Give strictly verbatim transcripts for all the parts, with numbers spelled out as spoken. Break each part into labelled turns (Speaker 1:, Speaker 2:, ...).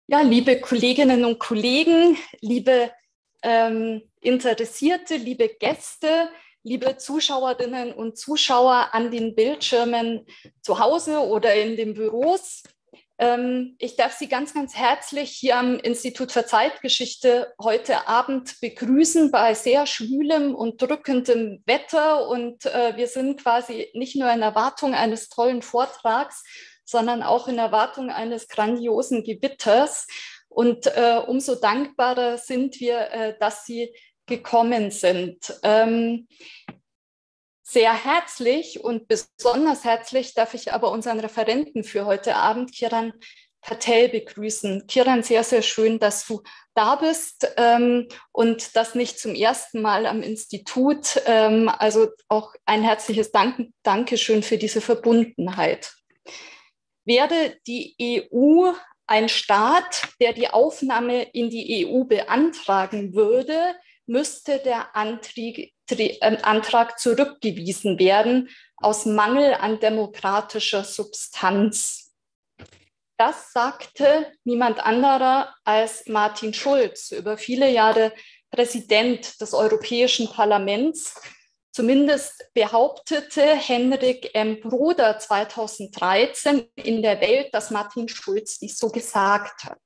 Speaker 1: Ja, liebe Kolleginnen und Kollegen, liebe ähm, Interessierte, liebe Gäste, liebe Zuschauerinnen und Zuschauer an den Bildschirmen zu Hause oder in den Büros. Ähm, ich darf Sie ganz, ganz herzlich hier am Institut für Zeitgeschichte heute Abend begrüßen bei sehr schwülem und drückendem Wetter. Und äh, wir sind quasi nicht nur in Erwartung eines tollen Vortrags, sondern auch in Erwartung eines grandiosen Gewitters. Und äh, umso dankbarer sind wir, äh, dass Sie gekommen sind. Ähm, sehr herzlich und besonders herzlich darf ich aber unseren Referenten für heute Abend, Kiran Patel, begrüßen. Kiran, sehr, sehr schön, dass du da bist ähm, und das nicht zum ersten Mal am Institut. Ähm, also auch ein herzliches Dank, Dankeschön für diese Verbundenheit. Wäre die E U ein Staat, der die Aufnahme in die E U beantragen würde, müsste der Antrag, Antrag zurückgewiesen werden aus Mangel an demokratischer Substanz. Das sagte niemand anderer als Martin Schulz, über viele Jahre Präsident des Europäischen Parlaments. Zumindest behauptete Henrik M. Broder zweitausenddreizehn in der Welt, dass Martin Schulz dies so gesagt hat.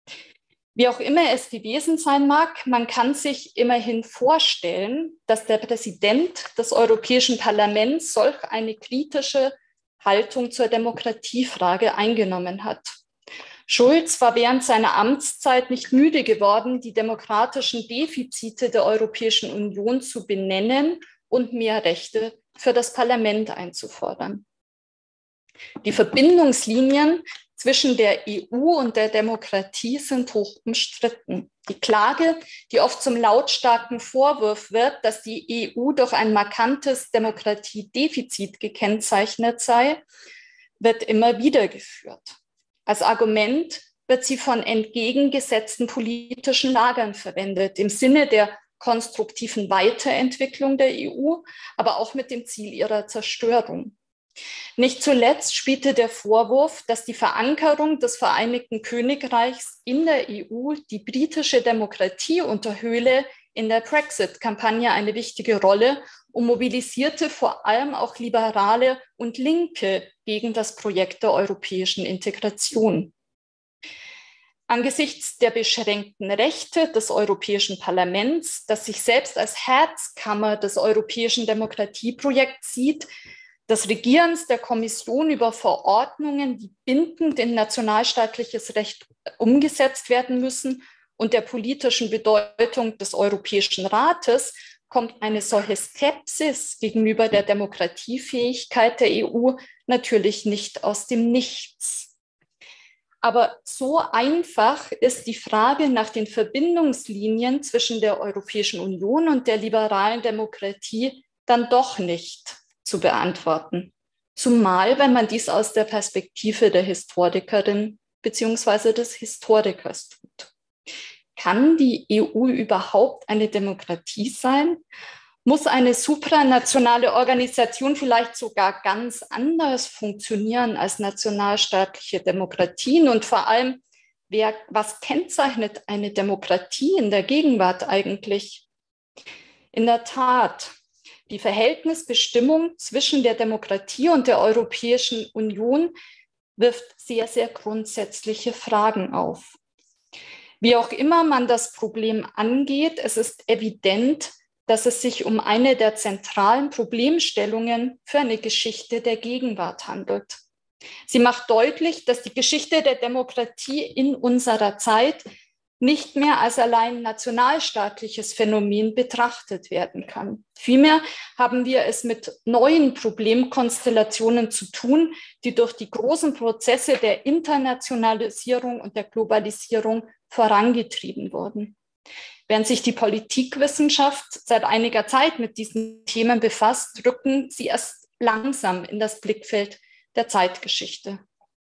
Speaker 1: Wie auch immer es gewesen sein mag, man kann sich immerhin vorstellen, dass der Präsident des Europäischen Parlaments solch eine kritische Haltung zur Demokratiefrage eingenommen hat. Schulz war während seiner Amtszeit nicht müde geworden, die demokratischen Defizite der Europäischen Union zu benennen und mehr Rechte für das Parlament einzufordern. Die Verbindungslinien zwischen der E U und der Demokratie sind hoch umstritten. Die Klage, die oft zum lautstarken Vorwurf wird, dass die E U durch ein markantes Demokratiedefizit gekennzeichnet sei, wird immer wieder geführt. Als Argument wird sie von entgegengesetzten politischen Lagern verwendet, im Sinne der konstruktiven Weiterentwicklung der E U, aber auch mit dem Ziel ihrer Zerstörung. Nicht zuletzt spielte der Vorwurf, dass die Verankerung des Vereinigten Königreichs in der E U die britische Demokratie unterhöhle, in der Brexit-Kampagne eine wichtige Rolle und mobilisierte vor allem auch Liberale und Linke gegen das Projekt der europäischen Integration. Angesichts der beschränkten Rechte des Europäischen Parlaments, das sich selbst als Herzkammer des europäischen Demokratieprojekts sieht, des Regierens der Kommission über Verordnungen, die bindend in nationalstaatliches Recht umgesetzt werden müssen, und der politischen Bedeutung des Europäischen Rates, kommt eine solche Skepsis gegenüber der Demokratiefähigkeit der E U natürlich nicht aus dem Nichts. Aber so einfach ist die Frage nach den Verbindungslinien zwischen der Europäischen Union und der liberalen Demokratie dann doch nicht zu beantworten. Zumal, wenn man dies aus der Perspektive der Historikerin bzw. des Historikers tut. Kann die E U überhaupt eine Demokratie sein? Muss eine supranationale Organisation vielleicht sogar ganz anders funktionieren als nationalstaatliche Demokratien? Und vor allem, wer, was kennzeichnet eine Demokratie in der Gegenwart eigentlich? In der Tat, die Verhältnisbestimmung zwischen der Demokratie und der Europäischen Union wirft sehr, sehr grundsätzliche Fragen auf. Wie auch immer man das Problem angeht, es ist evident, dass es sich um eine der zentralen Problemstellungen für eine Geschichte der Gegenwart handelt. Sie macht deutlich, dass die Geschichte der Demokratie in unserer Zeit nicht mehr als allein nationalstaatliches Phänomen betrachtet werden kann. Vielmehr haben wir es mit neuen Problemkonstellationen zu tun, die durch die großen Prozesse der Internationalisierung und der Globalisierung vorangetrieben wurden. Während sich die Politikwissenschaft seit einiger Zeit mit diesen Themen befasst, rücken sie erst langsam in das Blickfeld der Zeitgeschichte.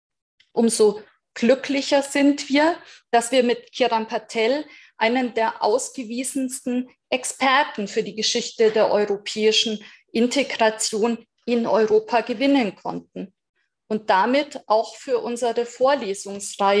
Speaker 1: Umso glücklicher sind wir, dass wir mit Kiran Patel einen der ausgewiesensten Experten für die Geschichte der europäischen Integration in Europa gewinnen konnten und damit auch für unsere Vorlesungsreihe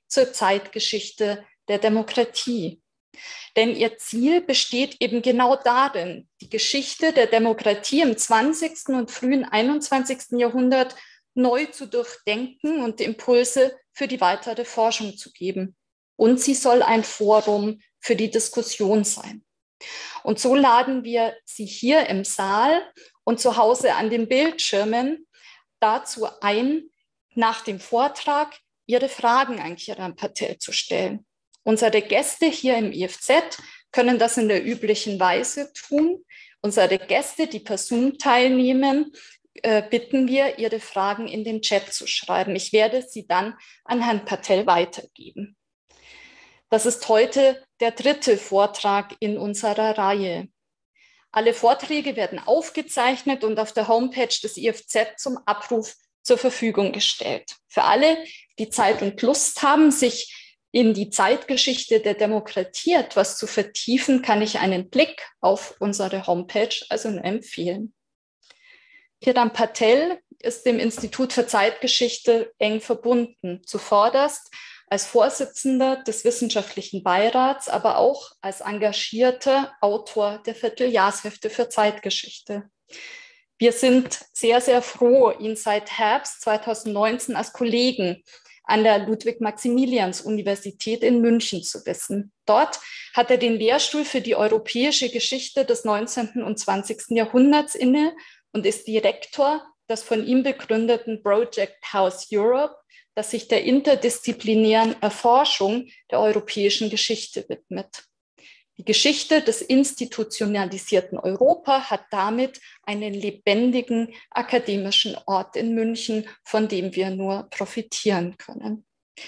Speaker 1: zur Zeitgeschichte der Demokratie. Denn ihr Ziel besteht eben genau darin, die Geschichte der Demokratie im zwanzigsten und frühen einundzwanzigsten Jahrhundert neu zu durchdenken und Impulse für die weitere Forschung zu geben. Und sie soll ein Forum für die Diskussion sein. Und so laden wir Sie hier im Saal und zu Hause an den Bildschirmen dazu ein, nach dem Vortrag Ihre Fragen an Kiran Patel zu stellen. Unsere Gäste hier im I F Z können das in der üblichen Weise tun. Unsere Gäste, die per Zoom teilnehmen, äh, bitten wir, ihre Fragen in den Chat zu schreiben. Ich werde sie dann an Herrn Patel weitergeben. Das ist heute der dritte Vortrag in unserer Reihe. Alle Vorträge werden aufgezeichnet und auf der Homepage des I F Z zum Abruf zur Verfügung gestellt. Für alle, die Zeit und Lust haben, sich in die Zeitgeschichte der Demokratie etwas zu vertiefen, kann ich einen Blick auf unsere Homepage also nur empfehlen. Kiran Patel ist dem Institut für Zeitgeschichte eng verbunden, zuvorderst als Vorsitzender des wissenschaftlichen Beirats, aber auch als engagierter Autor der Vierteljahrshefte für Zeitgeschichte. Wir sind sehr, sehr froh, ihn seit Herbst zweitausendneunzehn als Kollegen an der Ludwig-Maximilians-Universität in München zu wissen. Dort hat er den Lehrstuhl für die europäische Geschichte des neunzehnten und zwanzigsten Jahrhunderts inne und ist Direktor des von ihm begründeten Project House Europe, das sich der interdisziplinären Erforschung der europäischen Geschichte widmet. Die Geschichte des institutionalisierten Europa hat damit einen lebendigen akademischen Ort in München, von dem wir nur profitieren können.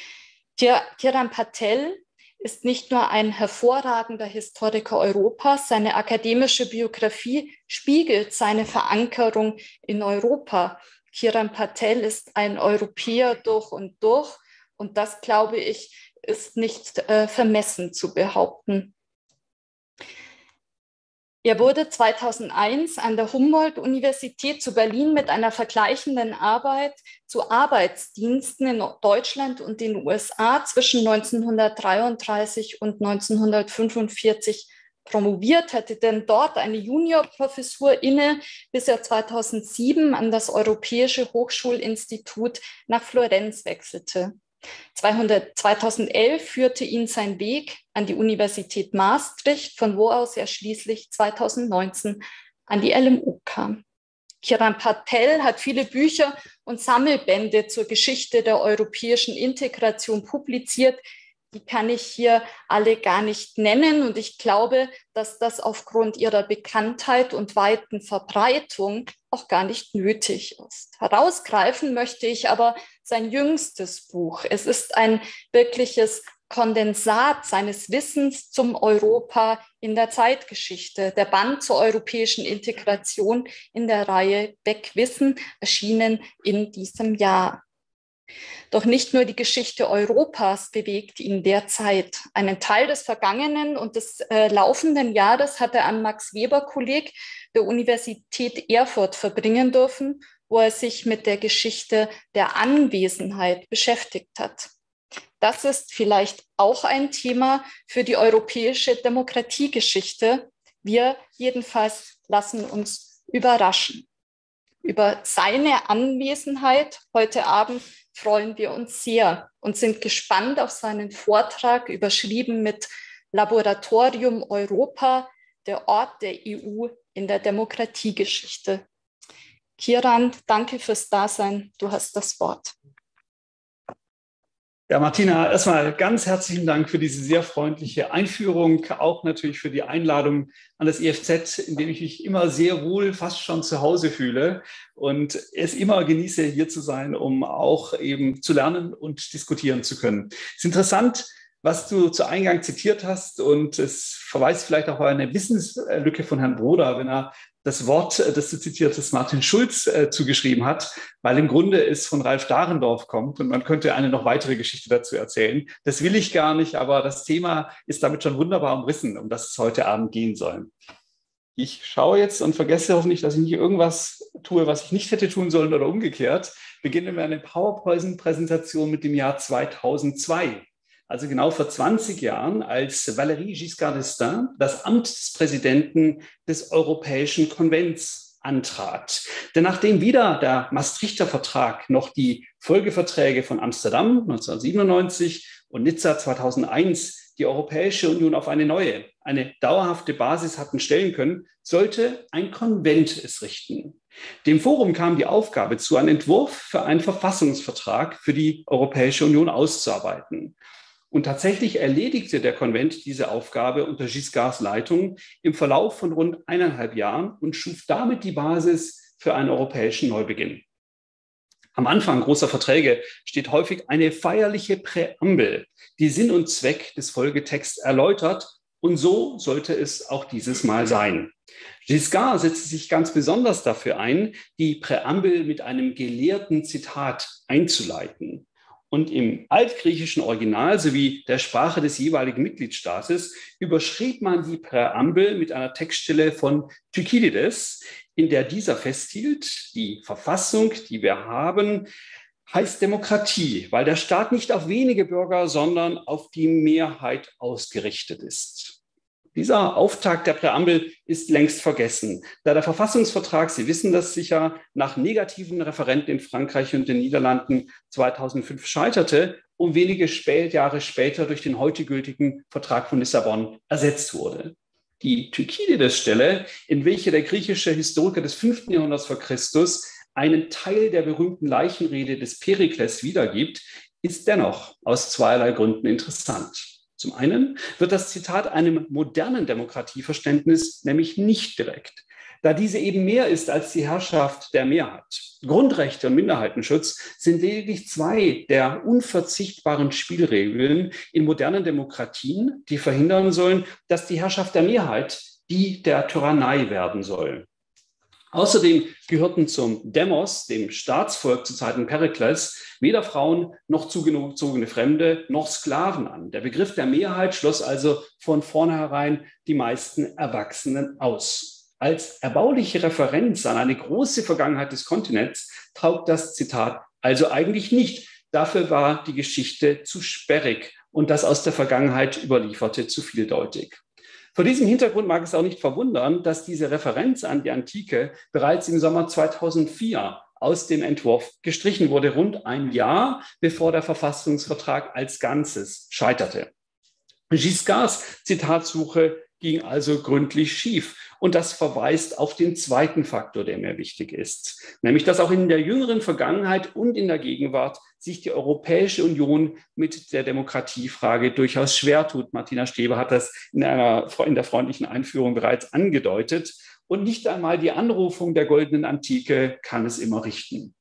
Speaker 1: Kiran Patel ist nicht nur ein hervorragender Historiker Europas, seine akademische Biografie spiegelt seine Verankerung in Europa. Kiran Patel ist ein Europäer durch und durch und das, glaube ich, ist nicht äh, vermessen zu behaupten. Er wurde zweitausendeins an der Humboldt-Universität zu Berlin mit einer vergleichenden Arbeit zu Arbeitsdiensten in Deutschland und den U S A zwischen neunzehnhundertdreiunddreißig und neunzehnhundertfünfundvierzig promoviert, hatte denn dort eine Juniorprofessur inne, bis er zweitausendsieben an das Europäische Hochschulinstitut nach Florenz wechselte. zweitausendelf führte ihn sein Weg an die Universität Maastricht, von wo aus er schließlich zweitausendneunzehn an die L M U kam. Kiran Patel hat viele Bücher und Sammelbände zur Geschichte der europäischen Integration publiziert. Die kann ich hier alle gar nicht nennen und ich glaube, dass das aufgrund ihrer Bekanntheit und weiten Verbreitung auch gar nicht nötig ist. Herausgreifen möchte ich aber sein jüngstes Buch. Es ist ein wirkliches Kondensat seines Wissens zum Europa in der Zeitgeschichte. Der Band zur europäischen Integration in der Reihe Beck-Wissen, erschienen in diesem Jahr. Doch nicht nur die Geschichte Europas bewegt ihn derzeit. Einen Teil des vergangenen und des äh, laufenden Jahres hat er am Max-Weber-Kolleg der Universität Erfurt verbringen dürfen, wo er sich mit der Geschichte der Anwesenheit beschäftigt hat. Das ist vielleicht auch ein Thema für die europäische Demokratiegeschichte. Wir jedenfalls lassen uns überraschen. Über seine Anwesenheit heute Abend freuen wir uns sehr und sind gespannt auf seinen Vortrag, überschrieben mit Laboratorium Europa, der Ort der E U in der Demokratiegeschichte. Kiran, danke fürs Dasein. Du hast das Wort.
Speaker 2: Ja, Martina, erstmal ganz herzlichen Dank für diese sehr freundliche Einführung, auch natürlich für die Einladung an das I F Z, in dem ich mich immer sehr wohl, fast schon zu Hause fühle und es immer genieße, hier zu sein, um auch eben zu lernen und diskutieren zu können. Es ist interessant, was du zu Eingang zitiert hast und es verweist vielleicht auch auf eine Wissenslücke von Herrn Broder, wenn er das Wort, das du zitiert hast, Martin Schulz äh, zugeschrieben hat, weil im Grunde es von Ralf Dahrendorf kommt und man könnte eine noch weitere Geschichte dazu erzählen. Das will ich gar nicht, aber das Thema ist damit schon wunderbar umrissen, um das es heute Abend gehen soll. Ich schaue jetzt und vergesse hoffentlich, dass ich nicht irgendwas tue, was ich nicht hätte tun sollen oder umgekehrt. Beginnen wir eine PowerPoint-Präsentation mit dem Jahr zweitausendzwei. also genau vor zwanzig Jahren, als Valéry Giscard d'Estaing das Amt des Präsidenten des Europäischen Konvents antrat. Denn nachdem weder der Maastrichter Vertrag noch die Folgeverträge von Amsterdam neunzehnhundertsiebenundneunzig und Nizza zweitausendeins die Europäische Union auf eine neue, eine dauerhafte Basis hatten stellen können, sollte ein Konvent es richten. Dem Forum kam die Aufgabe zu, einen Entwurf für einen Verfassungsvertrag für die Europäische Union auszuarbeiten. Und tatsächlich erledigte der Konvent diese Aufgabe unter Giscards Leitung im Verlauf von rund eineinhalb Jahren und schuf damit die Basis für einen europäischen Neubeginn. Am Anfang großer Verträge steht häufig eine feierliche Präambel, die Sinn und Zweck des Folgetexts erläutert, und so sollte es auch dieses Mal sein. Giscard setzte sich ganz besonders dafür ein, die Präambel mit einem gelehrten Zitat einzuleiten. Und im altgriechischen Original sowie der Sprache des jeweiligen Mitgliedstaates überschrieb man die Präambel mit einer Textstelle von Thukydides, in der dieser festhielt, die Verfassung, die wir haben, heißt Demokratie, weil der Staat nicht auf wenige Bürger, sondern auf die Mehrheit ausgerichtet ist. Dieser Auftakt der Präambel ist längst vergessen, da der Verfassungsvertrag, Sie wissen das sicher, nach negativen Referenden in Frankreich und den Niederlanden zweitausendfünf scheiterte und wenige spät, Jahre später durch den heute gültigen Vertrag von Lissabon ersetzt wurde. Die Thukydides-Stelle, in welcher der griechische Historiker des fünften Jahrhunderts vor Christus einen Teil der berühmten Leichenrede des Perikles wiedergibt, ist dennoch aus zweierlei Gründen interessant. Zum einen wird das Zitat einem modernen Demokratieverständnis nämlich nicht direkt, da diese eben mehr ist als die Herrschaft der Mehrheit. Grundrechte und Minderheitenschutz sind lediglich zwei der unverzichtbaren Spielregeln in modernen Demokratien, die verhindern sollen, dass die Herrschaft der Mehrheit die der Tyrannei werden soll. Außerdem gehörten zum Demos, dem Staatsvolk zu Zeiten Perikles, weder Frauen noch zugezogene Fremde noch Sklaven an. Der Begriff der Mehrheit schloss also von vornherein die meisten Erwachsenen aus. Als erbauliche Referenz an eine große Vergangenheit des Kontinents taugt das Zitat also eigentlich nicht. Dafür war die Geschichte zu sperrig und das aus der Vergangenheit Überlieferte zu vieldeutig. Vor diesem Hintergrund mag es auch nicht verwundern, dass diese Referenz an die Antike bereits im Sommer zweitausendvier aus dem Entwurf gestrichen wurde, rund ein Jahr bevor der Verfassungsvertrag als Ganzes scheiterte. Giscards Zitatsuche ging also gründlich schief. Und das verweist auf den zweiten Faktor, der mir wichtig ist, nämlich dass auch in der jüngeren Vergangenheit und in der Gegenwart sich die Europäische Union mit der Demokratiefrage durchaus schwer tut. Martina Steber hat das in, einer, in der freundlichen Einführung bereits angedeutet. Und nicht einmal die Anrufung der goldenen Antike kann es immer richten.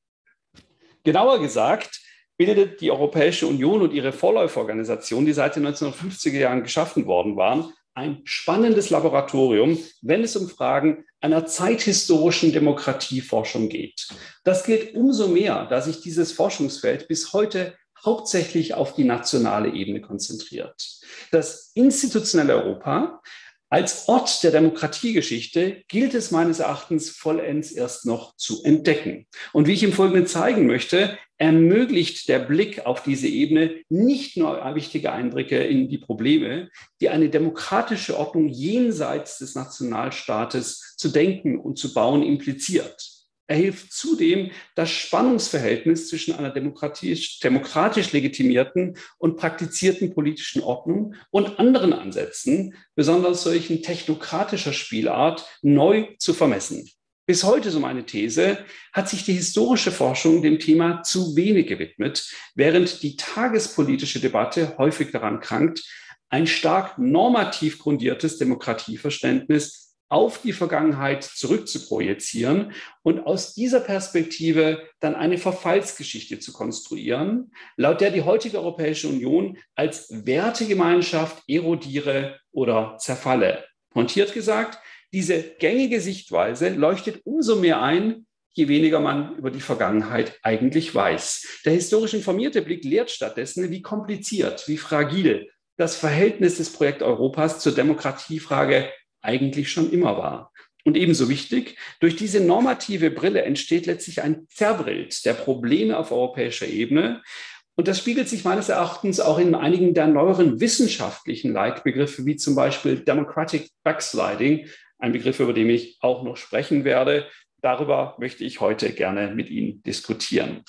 Speaker 2: Genauer gesagt bildet die Europäische Union und ihre Vorläuferorganisationen, die seit den neunzehnhundertfünfziger Jahren geschaffen worden waren, ein spannendes Laboratorium, wenn es um Fragen einer zeithistorischen Demokratieforschung geht. Das gilt umso mehr, da sich dieses Forschungsfeld bis heute hauptsächlich auf die nationale Ebene konzentriert. Das institutionelle Europa als Ort der Demokratiegeschichte gilt es meines Erachtens vollends erst noch zu entdecken. Und wie ich im Folgenden zeigen möchte, ermöglicht der Blick auf diese Ebene nicht nur wichtige Einblicke in die Probleme, die eine demokratische Ordnung jenseits des Nationalstaates zu denken und zu bauen impliziert. Er hilft zudem, das Spannungsverhältnis zwischen einer demokratisch, demokratisch legitimierten und praktizierten politischen Ordnung und anderen Ansätzen, besonders solchen technokratischer Spielart, neu zu vermessen. Bis heute, so meine These, hat sich die historische Forschung dem Thema zu wenig gewidmet, während die tagespolitische Debatte häufig daran krankt, ein stark normativ grundiertes Demokratieverständnis auf die Vergangenheit zurückzuprojizieren und aus dieser Perspektive dann eine Verfallsgeschichte zu konstruieren, laut der die heutige Europäische Union als Wertegemeinschaft erodiere oder zerfalle. Pointiert gesagt, diese gängige Sichtweise leuchtet umso mehr ein, je weniger man über die Vergangenheit eigentlich weiß. Der historisch informierte Blick lehrt stattdessen, wie kompliziert, wie fragil das Verhältnis des Projekts Europas zur Demokratiefrage eigentlich schon immer war. Und ebenso wichtig, durch diese normative Brille entsteht letztlich ein Zerrbild der Probleme auf europäischer Ebene. Und das spiegelt sich meines Erachtens auch in einigen der neueren wissenschaftlichen Leitbegriffe, wie zum Beispiel Democratic Backsliding, ein Begriff, über den ich auch noch sprechen werde. Darüber möchte ich heute gerne mit Ihnen diskutieren.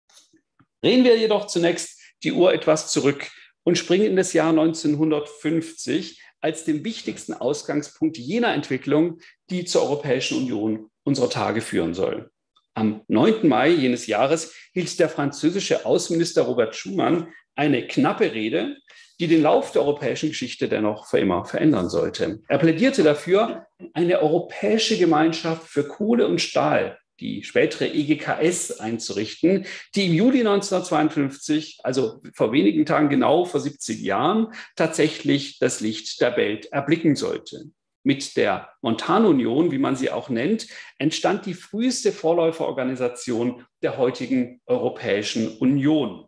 Speaker 2: Drehen wir jedoch zunächst die Uhr etwas zurück und springen in das Jahr neunzehnhundertfünfzig als den wichtigsten Ausgangspunkt jener Entwicklung, die zur Europäischen Union unserer Tage führen soll. Am neunten Mai jenes Jahres hielt der französische Außenminister Robert Schuman eine knappe Rede, die den Lauf der europäischen Geschichte dennoch für immer verändern sollte. Er plädierte dafür, eine europäische Gemeinschaft für Kohle und Stahl, die spätere E G K S, einzurichten, die im Juli neunzehnhundertzweiundfünfzig, also vor wenigen Tagen genau vor siebzig Jahren, tatsächlich das Licht der Welt erblicken sollte. Mit der Montanunion, wie man sie auch nennt, entstand die früheste Vorläuferorganisation der heutigen Europäischen Union.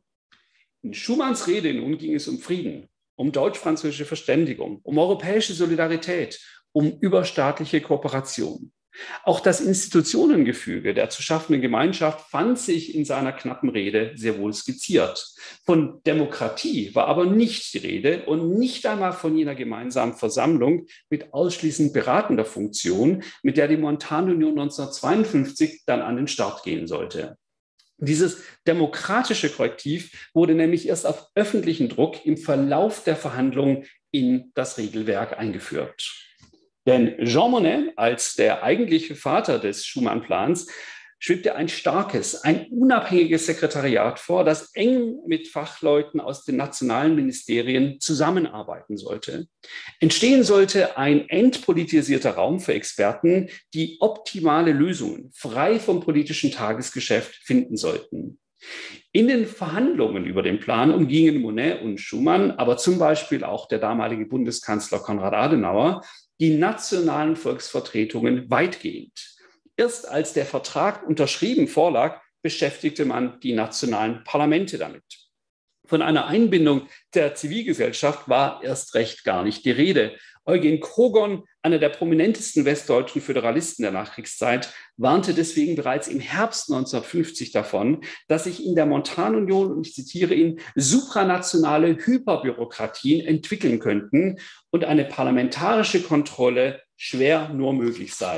Speaker 2: In Schumans Rede nun ging es um Frieden, um deutsch-französische Verständigung, um europäische Solidarität, um überstaatliche Kooperation. Auch das Institutionengefüge der zu schaffenden Gemeinschaft fand sich in seiner knappen Rede sehr wohl skizziert. Von Demokratie war aber nicht die Rede und nicht einmal von jener gemeinsamen Versammlung mit ausschließend beratender Funktion, mit der die Montanunion neunzehnhundertzweiundfünfzig dann an den Start gehen sollte. Dieses demokratische Korrektiv wurde nämlich erst auf öffentlichen Druck im Verlauf der Verhandlungen in das Regelwerk eingeführt. Denn Jean Monnet, als der eigentliche Vater des Schuman-Plans, schwebte ein starkes, ein unabhängiges Sekretariat vor, das eng mit Fachleuten aus den nationalen Ministerien zusammenarbeiten sollte. Entstehen sollte ein entpolitisierter Raum für Experten, die optimale Lösungen frei vom politischen Tagesgeschäft finden sollten. In den Verhandlungen über den Plan umgingen Monnet und Schuman, aber zum Beispiel auch der damalige Bundeskanzler Konrad Adenauer, die nationalen Volksvertretungen weitgehend. Erst als der Vertrag unterschrieben vorlag, beschäftigte man die nationalen Parlamente damit. Von einer Einbindung der Zivilgesellschaft war erst recht gar nicht die Rede. Eugen Kogon, einer der prominentesten westdeutschen Föderalisten der Nachkriegszeit, warnte deswegen bereits im Herbst neunzehnhundertfünfzig davon, dass sich in der Montanunion, und ich zitiere ihn, supranationale Hyperbürokratien entwickeln könnten und eine parlamentarische Kontrolle schwer nur möglich sei.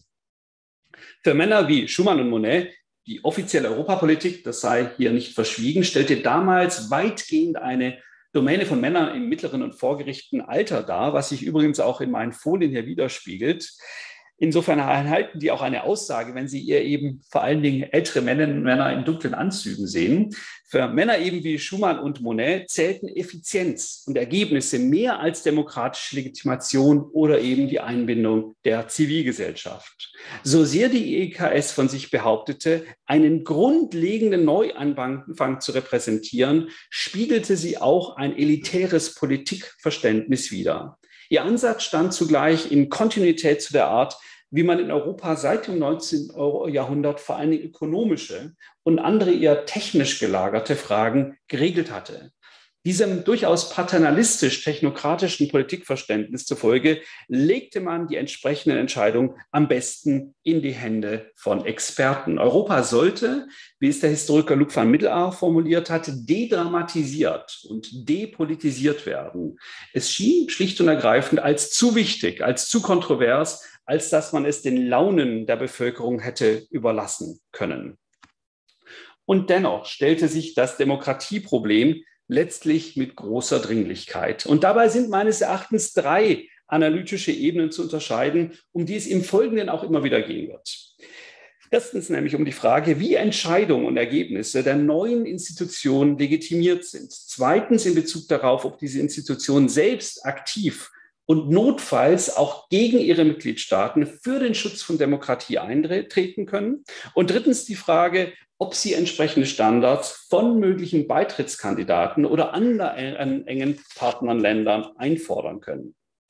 Speaker 2: Für Männer wie Schuman und Monnet, die offizielle Europapolitik, das sei hier nicht verschwiegen, stellte damals weitgehend eine Domäne von Männern im mittleren und vorgerichteten Alter dar, was sich übrigens auch in meinen Folien hier widerspiegelt. Insofern erhalten die auch eine Aussage, wenn Sie ihr eben vor allen Dingen ältere Männer und Männer in dunklen Anzügen sehen. Für Männer eben wie Schuman und Monnet zählten Effizienz und Ergebnisse mehr als demokratische Legitimation oder eben die Einbindung der Zivilgesellschaft. So sehr die E K S von sich behauptete, einen grundlegenden Neuanfang zu repräsentieren, spiegelte sie auch ein elitäres Politikverständnis wider. Ihr Ansatz stand zugleich in Kontinuität zu der Art, wie man in Europa seit dem neunzehnten Jahrhundert vor allem ökonomische und andere eher technisch gelagerte Fragen geregelt hatte. Diesem durchaus paternalistisch-technokratischen Politikverständnis zufolge legte man die entsprechenden Entscheidungen am besten in die Hände von Experten. Europa sollte, wie es der Historiker Luc van Middelaar formuliert hatte, dedramatisiert und depolitisiert werden. Es schien schlicht und ergreifend als zu wichtig, als zu kontrovers, als dass man es den Launen der Bevölkerung hätte überlassen können. Und dennoch stellte sich das Demokratieproblem letztlich mit großer Dringlichkeit. Und dabei sind meines Erachtens drei analytische Ebenen zu unterscheiden, um die es im Folgenden auch immer wieder gehen wird. Erstens nämlich um die Frage, wie Entscheidungen und Ergebnisse der neuen Institutionen legitimiert sind. Zweitens in Bezug darauf, ob diese Institutionen selbst aktiv und notfalls auch gegen ihre Mitgliedstaaten für den Schutz von Demokratie eintreten können. Und drittens die Frage, ob sie entsprechende Standards von möglichen Beitrittskandidaten oder anderen engen Partnerländern einfordern können.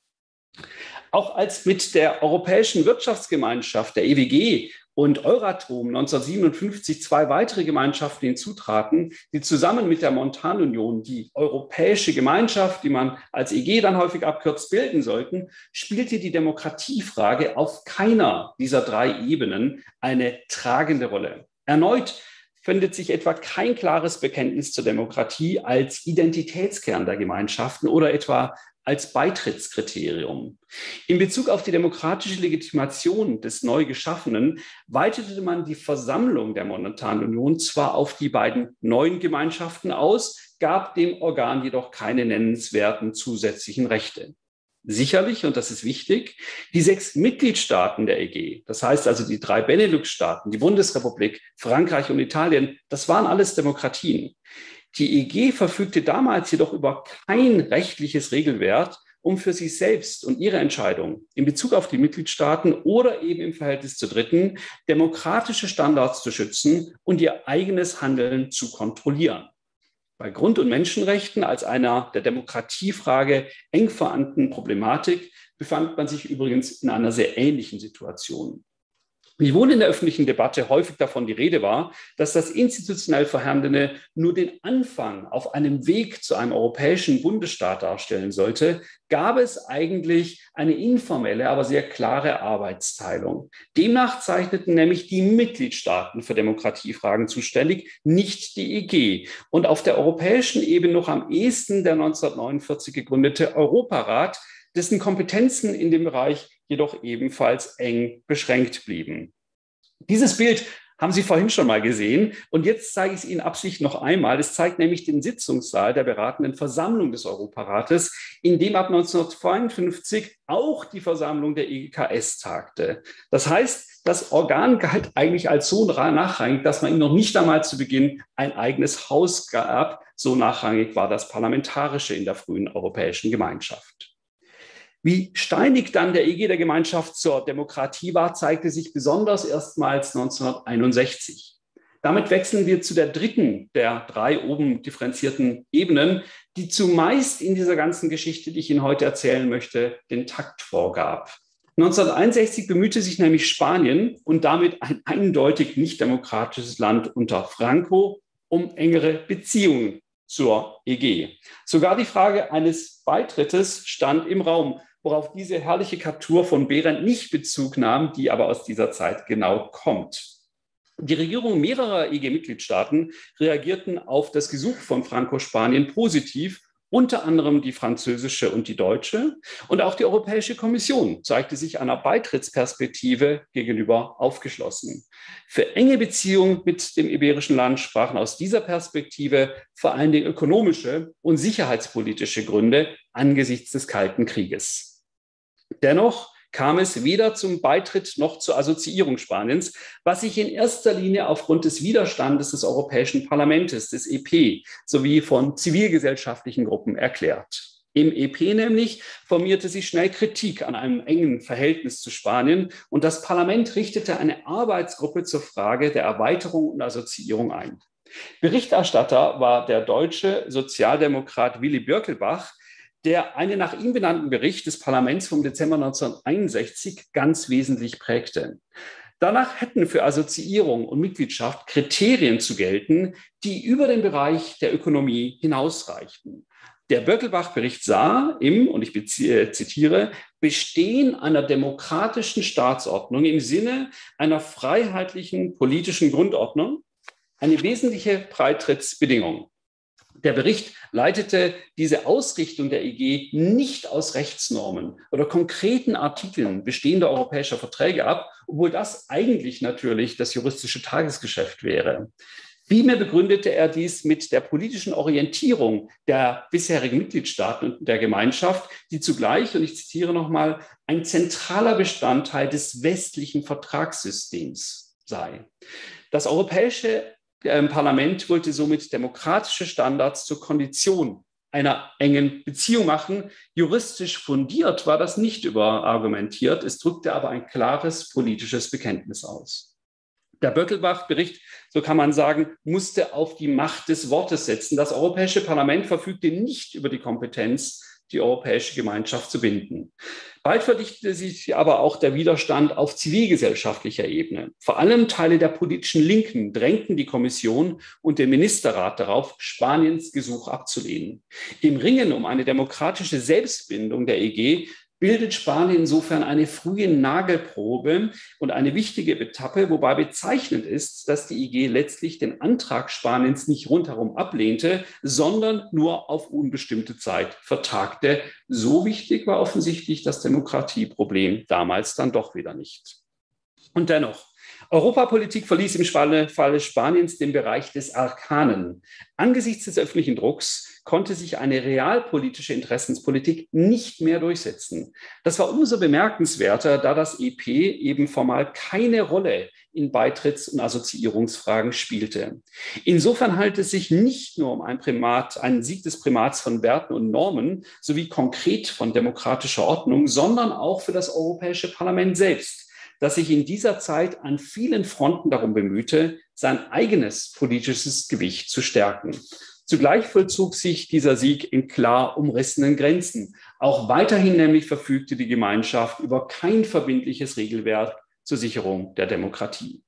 Speaker 2: Auch als mit der Europäischen Wirtschaftsgemeinschaft, der E W G, und Euratom neunzehnhundertsiebenundfünfzig zwei weitere Gemeinschaften hinzutraten, die zusammen mit der Montanunion die Europäische Gemeinschaft, die man als E G dann häufig abkürzt, bilden sollten, spielte die Demokratiefrage auf keiner dieser drei Ebenen eine tragende Rolle. Erneut findet sich etwa kein klares Bekenntnis zur Demokratie als Identitätskern der Gemeinschaften oder etwa als Beitrittskriterium. In Bezug auf die demokratische Legitimation des neu Geschaffenen weitete man die Versammlung der Monetanen Union zwar auf die beiden neuen Gemeinschaften aus, gab dem Organ jedoch keine nennenswerten zusätzlichen Rechte. Sicherlich, und das ist wichtig, die sechs Mitgliedstaaten der E G, das heißt also die drei Benelux-Staaten, die Bundesrepublik, Frankreich und Italien, das waren alles Demokratien. Die E G verfügte damals jedoch über kein rechtliches Regelwerk, um für sich selbst und ihre Entscheidung in Bezug auf die Mitgliedstaaten oder eben im Verhältnis zu Dritten demokratische Standards zu schützen und ihr eigenes Handeln zu kontrollieren. Bei Grund- und Menschenrechten als einer der Demokratiefrage eng verwandten Problematik befand man sich übrigens in einer sehr ähnlichen Situation. Wiewohl in der öffentlichen Debatte häufig davon die Rede war, dass das institutionell Vorhandene nur den Anfang auf einem Weg zu einem europäischen Bundesstaat darstellen sollte, gab es eigentlich eine informelle, aber sehr klare Arbeitsteilung. Demnach zeichneten nämlich die Mitgliedstaaten für Demokratiefragen zuständig, nicht die E G. Und auf der europäischen Ebene noch am ehesten der neunzehnhundertneunundvierzig gegründete Europarat, dessen Kompetenzen in dem Bereich jedoch ebenfalls eng beschränkt blieben. Dieses Bild haben Sie vorhin schon mal gesehen und jetzt zeige ich es Ihnen absichtlich noch einmal. Es zeigt nämlich den Sitzungssaal der beratenden Versammlung des Europarates, in dem ab neunzehnhundertzweiundfünfzig auch die Versammlung der E G K S tagte. Das heißt, das Organ galt eigentlich als so nachrangig, dass man ihm noch nicht einmal zu Beginn ein eigenes Haus gab. So nachrangig war das Parlamentarische in der frühen Europäischen Gemeinschaft. Wie steinig dann der E G der Gemeinschaft zur Demokratie war, zeigte sich besonders erstmals neunzehnhunderteinundsechzig. Damit wechseln wir zu der dritten der drei oben differenzierten Ebenen, die zumeist in dieser ganzen Geschichte, die ich Ihnen heute erzählen möchte, den Takt vorgab. neunzehnhunderteinundsechzig bemühte sich nämlich Spanien und damit ein eindeutig nicht demokratisches Land unter Franco um engere Beziehungen zur E G. Sogar die Frage eines Beitrittes stand im Raum, worauf diese herrliche Kaptur von Behrendt nicht Bezug nahm, die aber aus dieser Zeit genau kommt. Die Regierungen mehrerer E G-Mitgliedstaaten reagierten auf das Gesuch von Franco-Spanien positiv, unter anderem die französische und die deutsche. Und auch die Europäische Kommission zeigte sich einer Beitrittsperspektive gegenüber aufgeschlossen. Für enge Beziehungen mit dem iberischen Land sprachen aus dieser Perspektive vor allen Dingen ökonomische und sicherheitspolitische Gründe angesichts des Kalten Krieges. Dennoch kam es weder zum Beitritt noch zur Assoziierung Spaniens, was sich in erster Linie aufgrund des Widerstandes des Europäischen Parlaments, des E P, sowie von zivilgesellschaftlichen Gruppen erklärt. Im E P nämlich formierte sich schnell Kritik an einem engen Verhältnis zu Spanien und das Parlament richtete eine Arbeitsgruppe zur Frage der Erweiterung und Assoziierung ein. Berichterstatter war der deutsche Sozialdemokrat Willy Birkelbach, der einen nach ihm benannten Bericht des Parlaments vom Dezember neunzehnhunderteinundsechzig ganz wesentlich prägte. Danach hätten für Assoziierung und Mitgliedschaft Kriterien zu gelten, die über den Bereich der Ökonomie hinausreichten. Der Birkelbach-Bericht sah im, und ich beziehe, zitiere, Bestehen einer demokratischen Staatsordnung im Sinne einer freiheitlichen politischen Grundordnung eine wesentliche Beitrittsbedingung. Der Bericht leitete diese Ausrichtung der E G nicht aus Rechtsnormen oder konkreten Artikeln bestehender europäischer Verträge ab, obwohl das eigentlich natürlich das juristische Tagesgeschäft wäre. Vielmehr begründete er dies mit der politischen Orientierung der bisherigen Mitgliedstaaten und der Gemeinschaft, die zugleich, und ich zitiere nochmal, ein zentraler Bestandteil des westlichen Vertragssystems sei. Das europäische Parlament wollte somit demokratische Standards zur Kondition einer engen Beziehung machen. Juristisch fundiert war das nicht überargumentiert, es drückte aber ein klares politisches Bekenntnis aus. Der Birkelbach-Bericht, so kann man sagen, musste auf die Macht des Wortes setzen. Das Europäische Parlament verfügte nicht über die Kompetenz, die Europäische Gemeinschaft zu binden. Bald verdichtete sich aber auch der Widerstand auf zivilgesellschaftlicher Ebene. Vor allem Teile der politischen Linken drängten die Kommission und den Ministerrat darauf, Spaniens Gesuch abzulehnen. Im Ringen um eine demokratische Selbstbindung der E G bildet Spanien insofern eine frühe Nagelprobe und eine wichtige Etappe, wobei bezeichnend ist, dass die I G letztlich den Antrag Spaniens nicht rundherum ablehnte, sondern nur auf unbestimmte Zeit vertagte. So wichtig war offensichtlich das Demokratieproblem damals dann doch wieder nicht. Und dennoch, Europapolitik verließ im Falle Spaniens den Bereich des Arkanen. Angesichts des öffentlichen Drucks konnte sich eine realpolitische Interessenspolitik nicht mehr durchsetzen. Das war umso bemerkenswerter, da das E P eben formal keine Rolle in Beitritts- und Assoziierungsfragen spielte. Insofern handelt es sich nicht nur um ein Primat, einen Sieg des Primats von Werten und Normen sowie konkret von demokratischer Ordnung, sondern auch für das Europäische Parlament selbst, das sich in dieser Zeit an vielen Fronten darum bemühte, sein eigenes politisches Gewicht zu stärken. Zugleich vollzog sich dieser Sieg in klar umrissenen Grenzen. Auch weiterhin nämlich verfügte die Gemeinschaft über kein verbindliches Regelwerk zur Sicherung der Demokratie.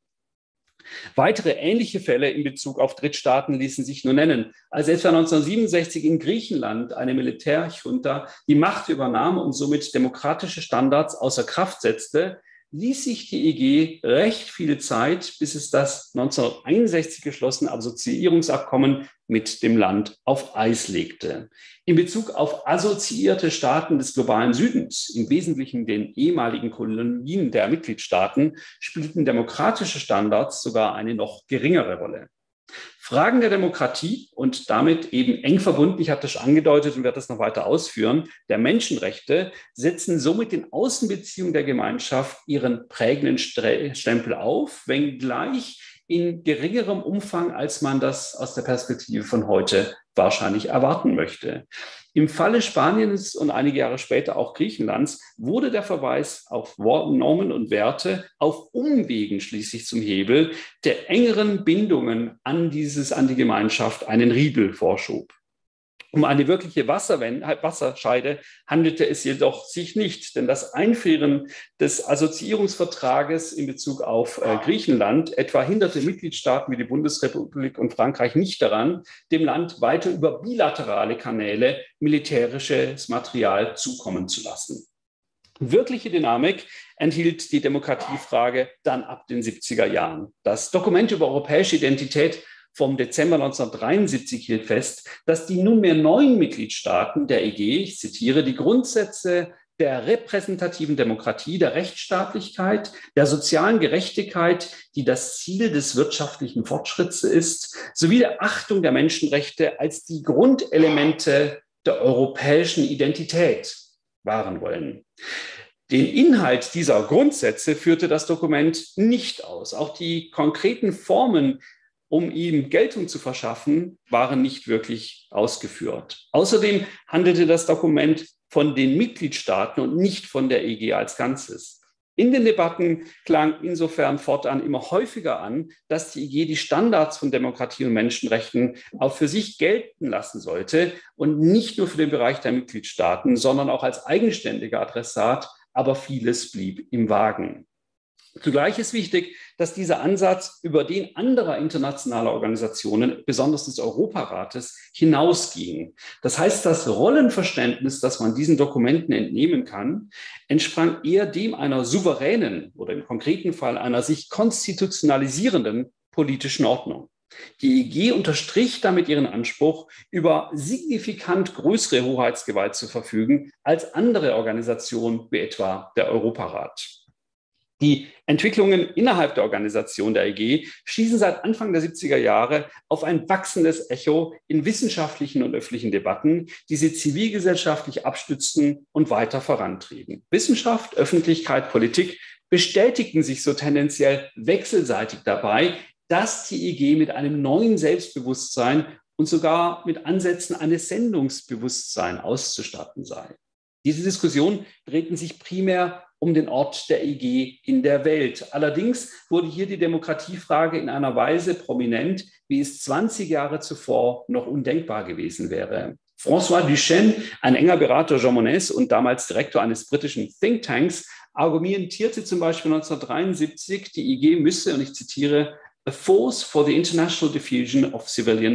Speaker 2: Weitere ähnliche Fälle in Bezug auf Drittstaaten ließen sich nur nennen, als etwa neunzehnhundertsiebenundsechzig in Griechenland eine Militärjunta die Macht übernahm und somit demokratische Standards außer Kraft setzte, ließ sich die E G recht viel Zeit, bis es das neunzehnhunderteinundsechzig geschlossene Assoziierungsabkommen mit dem Land auf Eis legte. In Bezug auf assoziierte Staaten des globalen Südens, im Wesentlichen den ehemaligen Kolonien der Mitgliedstaaten, spielten demokratische Standards sogar eine noch geringere Rolle. Fragen der Demokratie und damit eben eng verbunden, ich hatte es angedeutet und werde das noch weiter ausführen, der Menschenrechte setzen somit in Außenbeziehungen der Gemeinschaft ihren prägenden Stempel auf, wenngleich in geringerem Umfang, als man das aus der Perspektive von heute wahrscheinlich erwarten möchte. Im Falle Spaniens und einige Jahre später auch Griechenlands wurde der Verweis auf Normen und Werte auf Umwegen schließlich zum Hebel, der engeren Bindungen an, dieses, an die Gemeinschaft einen Riegel vorschob. Um eine wirkliche Wasserscheide handelte es jedoch sich nicht, denn das Einfrieren des Assoziierungsvertrages in Bezug auf äh, Griechenland etwa hinderte Mitgliedstaaten wie die Bundesrepublik und Frankreich nicht daran, dem Land weiter über bilaterale Kanäle militärisches Material zukommen zu lassen. Wirkliche Dynamik enthielt die Demokratiefrage dann ab den siebziger Jahren. Das Dokument über europäische Identität vom Dezember neunzehnhundertdreiundsiebzig hielt fest, dass die nunmehr neun Mitgliedstaaten der E G, ich zitiere, die Grundsätze der repräsentativen Demokratie, der Rechtsstaatlichkeit, der sozialen Gerechtigkeit, die das Ziel des wirtschaftlichen Fortschritts ist, sowie der Achtung der Menschenrechte als die Grundelemente der europäischen Identität wahren wollen. Den Inhalt dieser Grundsätze führte das Dokument nicht aus. Auch die konkreten Formen, um ihm Geltung zu verschaffen, waren nicht wirklich ausgeführt. Außerdem handelte das Dokument von den Mitgliedstaaten und nicht von der E G als Ganzes. In den Debatten klang insofern fortan immer häufiger an, dass die E G die Standards von Demokratie und Menschenrechten auch für sich gelten lassen sollte und nicht nur für den Bereich der Mitgliedstaaten, sondern auch als eigenständiger Adressat, aber vieles blieb im Wagen. Zugleich ist wichtig, dass dieser Ansatz über den anderer internationaler Organisationen, besonders des Europarates, hinausging. Das heißt, das Rollenverständnis, das man diesen Dokumenten entnehmen kann, entsprang eher dem einer souveränen oder im konkreten Fall einer sich konstitutionalisierenden politischen Ordnung. Die E G unterstrich damit ihren Anspruch, über signifikant größere Hoheitsgewalt zu verfügen als andere Organisationen wie etwa der Europarat. Die Entwicklungen innerhalb der Organisation der E G stießen seit Anfang der siebziger Jahre auf ein wachsendes Echo in wissenschaftlichen und öffentlichen Debatten, die sie zivilgesellschaftlich abstützten und weiter vorantrieben. Wissenschaft, Öffentlichkeit, Politik bestätigten sich so tendenziell wechselseitig dabei, dass die E G mit einem neuen Selbstbewusstsein und sogar mit Ansätzen eines Sendungsbewusstseins auszustatten sei. Diese Diskussionen drehten sich primär um den Ort der E G in der Welt. Allerdings wurde hier die Demokratiefrage in einer Weise prominent, wie es zwanzig Jahre zuvor noch undenkbar gewesen wäre. François Duchesne, ein enger Berater Jean Monnets und damals Direktor eines britischen Thinktanks, argumentierte zum Beispiel neunzehnhundertdreiundsiebzig, die E G müsse, und ich zitiere, a force for the international diffusion of civilian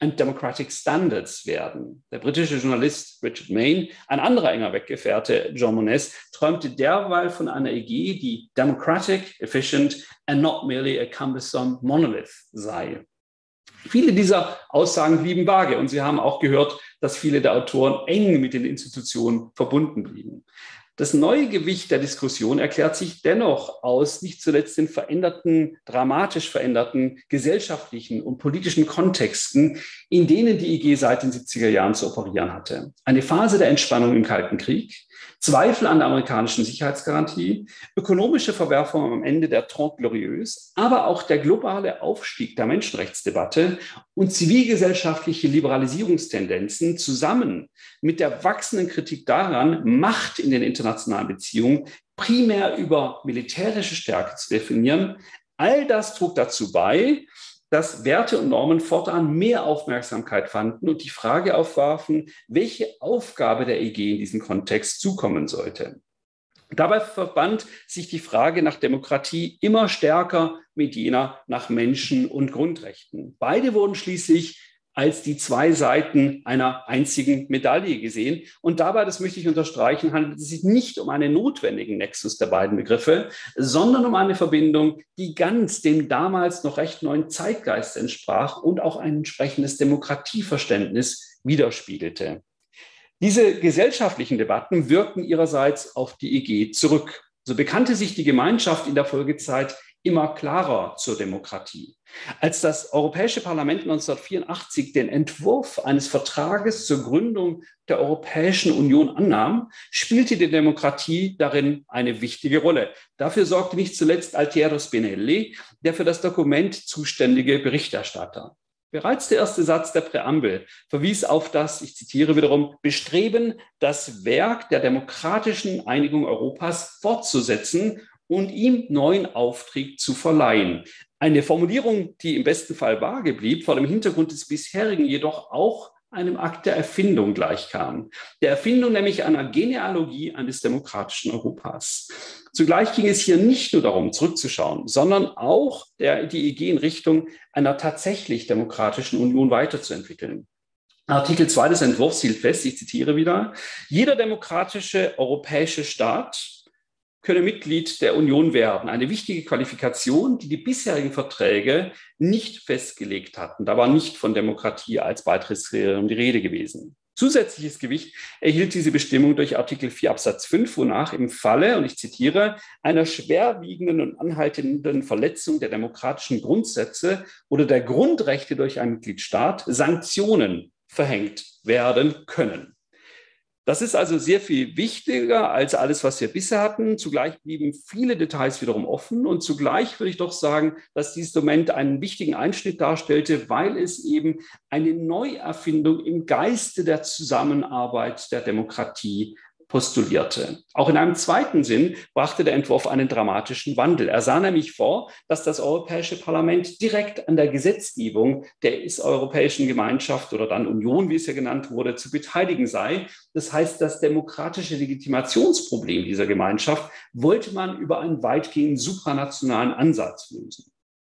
Speaker 2: and Democratic Standards werden. Der britische Journalist Richard Mayne, ein anderer enger Weggefährte, Jean Monnet, träumte derweil von einer E G, die democratic, efficient and not merely a cumbersome monolith sei. Viele dieser Aussagen blieben vage und Sie haben auch gehört, dass viele der Autoren eng mit den Institutionen verbunden blieben. Das neue Gewicht der Diskussion erklärt sich dennoch aus nicht zuletzt den veränderten, dramatisch veränderten gesellschaftlichen und politischen Kontexten, in denen die I G seit den siebziger Jahren zu operieren hatte. Eine Phase der Entspannung im Kalten Krieg, Zweifel an der amerikanischen Sicherheitsgarantie, ökonomische Verwerfungen am Ende der Trente Glorieuses, aber auch der globale Aufstieg der Menschenrechtsdebatte und zivilgesellschaftliche Liberalisierungstendenzen zusammen mit der wachsenden Kritik daran, Macht in den internationalen Beziehungen primär über militärische Stärke zu definieren. All das trug dazu bei, dass Werte und Normen fortan mehr Aufmerksamkeit fanden und die Frage aufwarfen, welche Aufgabe der E G in diesem Kontext zukommen sollte. Dabei verband sich die Frage nach Demokratie immer stärker mit jener nach Menschen- und Grundrechten. Beide wurden schließlich als die zwei Seiten einer einzigen Medaille gesehen. Und dabei, das möchte ich unterstreichen, handelt es sich nicht um einen notwendigen Nexus der beiden Begriffe, sondern um eine Verbindung, die ganz dem damals noch recht neuen Zeitgeist entsprach und auch ein entsprechendes Demokratieverständnis widerspiegelte. Diese gesellschaftlichen Debatten wirkten ihrerseits auf die E G zurück. So bekannte sich die Gemeinschaft in der Folgezeit immer klarer zur Demokratie. Als das Europäische Parlament neunzehnhundertvierundachtzig den Entwurf eines Vertrages zur Gründung der Europäischen Union annahm, spielte die Demokratie darin eine wichtige Rolle. Dafür sorgte nicht zuletzt Altiero Spinelli, der für das Dokument zuständige Berichterstatter. Bereits der erste Satz der Präambel verwies auf das, ich zitiere wiederum, Bestreben, das Werk der demokratischen Einigung Europas fortzusetzen und ihm neuen Auftrieb zu verleihen. Eine Formulierung, die im besten Fall vage blieb, vor dem Hintergrund des bisherigen jedoch auch einem Akt der Erfindung gleichkam. Der Erfindung nämlich einer Genealogie eines demokratischen Europas. Zugleich ging es hier nicht nur darum, zurückzuschauen, sondern auch der, die E G in Richtung einer tatsächlich demokratischen Union weiterzuentwickeln. Artikel zwei des Entwurfs hielt fest, ich zitiere wieder, jeder demokratische europäische Staat könne Mitglied der Union werden. Eine wichtige Qualifikation, die die bisherigen Verträge nicht festgelegt hatten. Da war nicht von Demokratie als Beitrittskriterium die Rede gewesen. Zusätzliches Gewicht erhielt diese Bestimmung durch Artikel vier Absatz fünf, wonach im Falle, und ich zitiere, einer schwerwiegenden und anhaltenden Verletzung der demokratischen Grundsätze oder der Grundrechte durch einen Mitgliedstaat Sanktionen verhängt werden können. Das ist also sehr viel wichtiger als alles, was wir bisher hatten. Zugleich blieben viele Details wiederum offen. Und zugleich würde ich doch sagen, dass dieses Dokument einen wichtigen Einschnitt darstellte, weil es eben eine Neuerfindung im Geiste der Zusammenarbeit der Demokratie postulierte. Auch in einem zweiten Sinn brachte der Entwurf einen dramatischen Wandel. Er sah nämlich vor, dass das Europäische Parlament direkt an der Gesetzgebung der Europäischen Gemeinschaft oder dann Union, wie es ja genannt wurde, zu beteiligen sei. Das heißt, das demokratische Legitimationsproblem dieser Gemeinschaft wollte man über einen weitgehend supranationalen Ansatz lösen.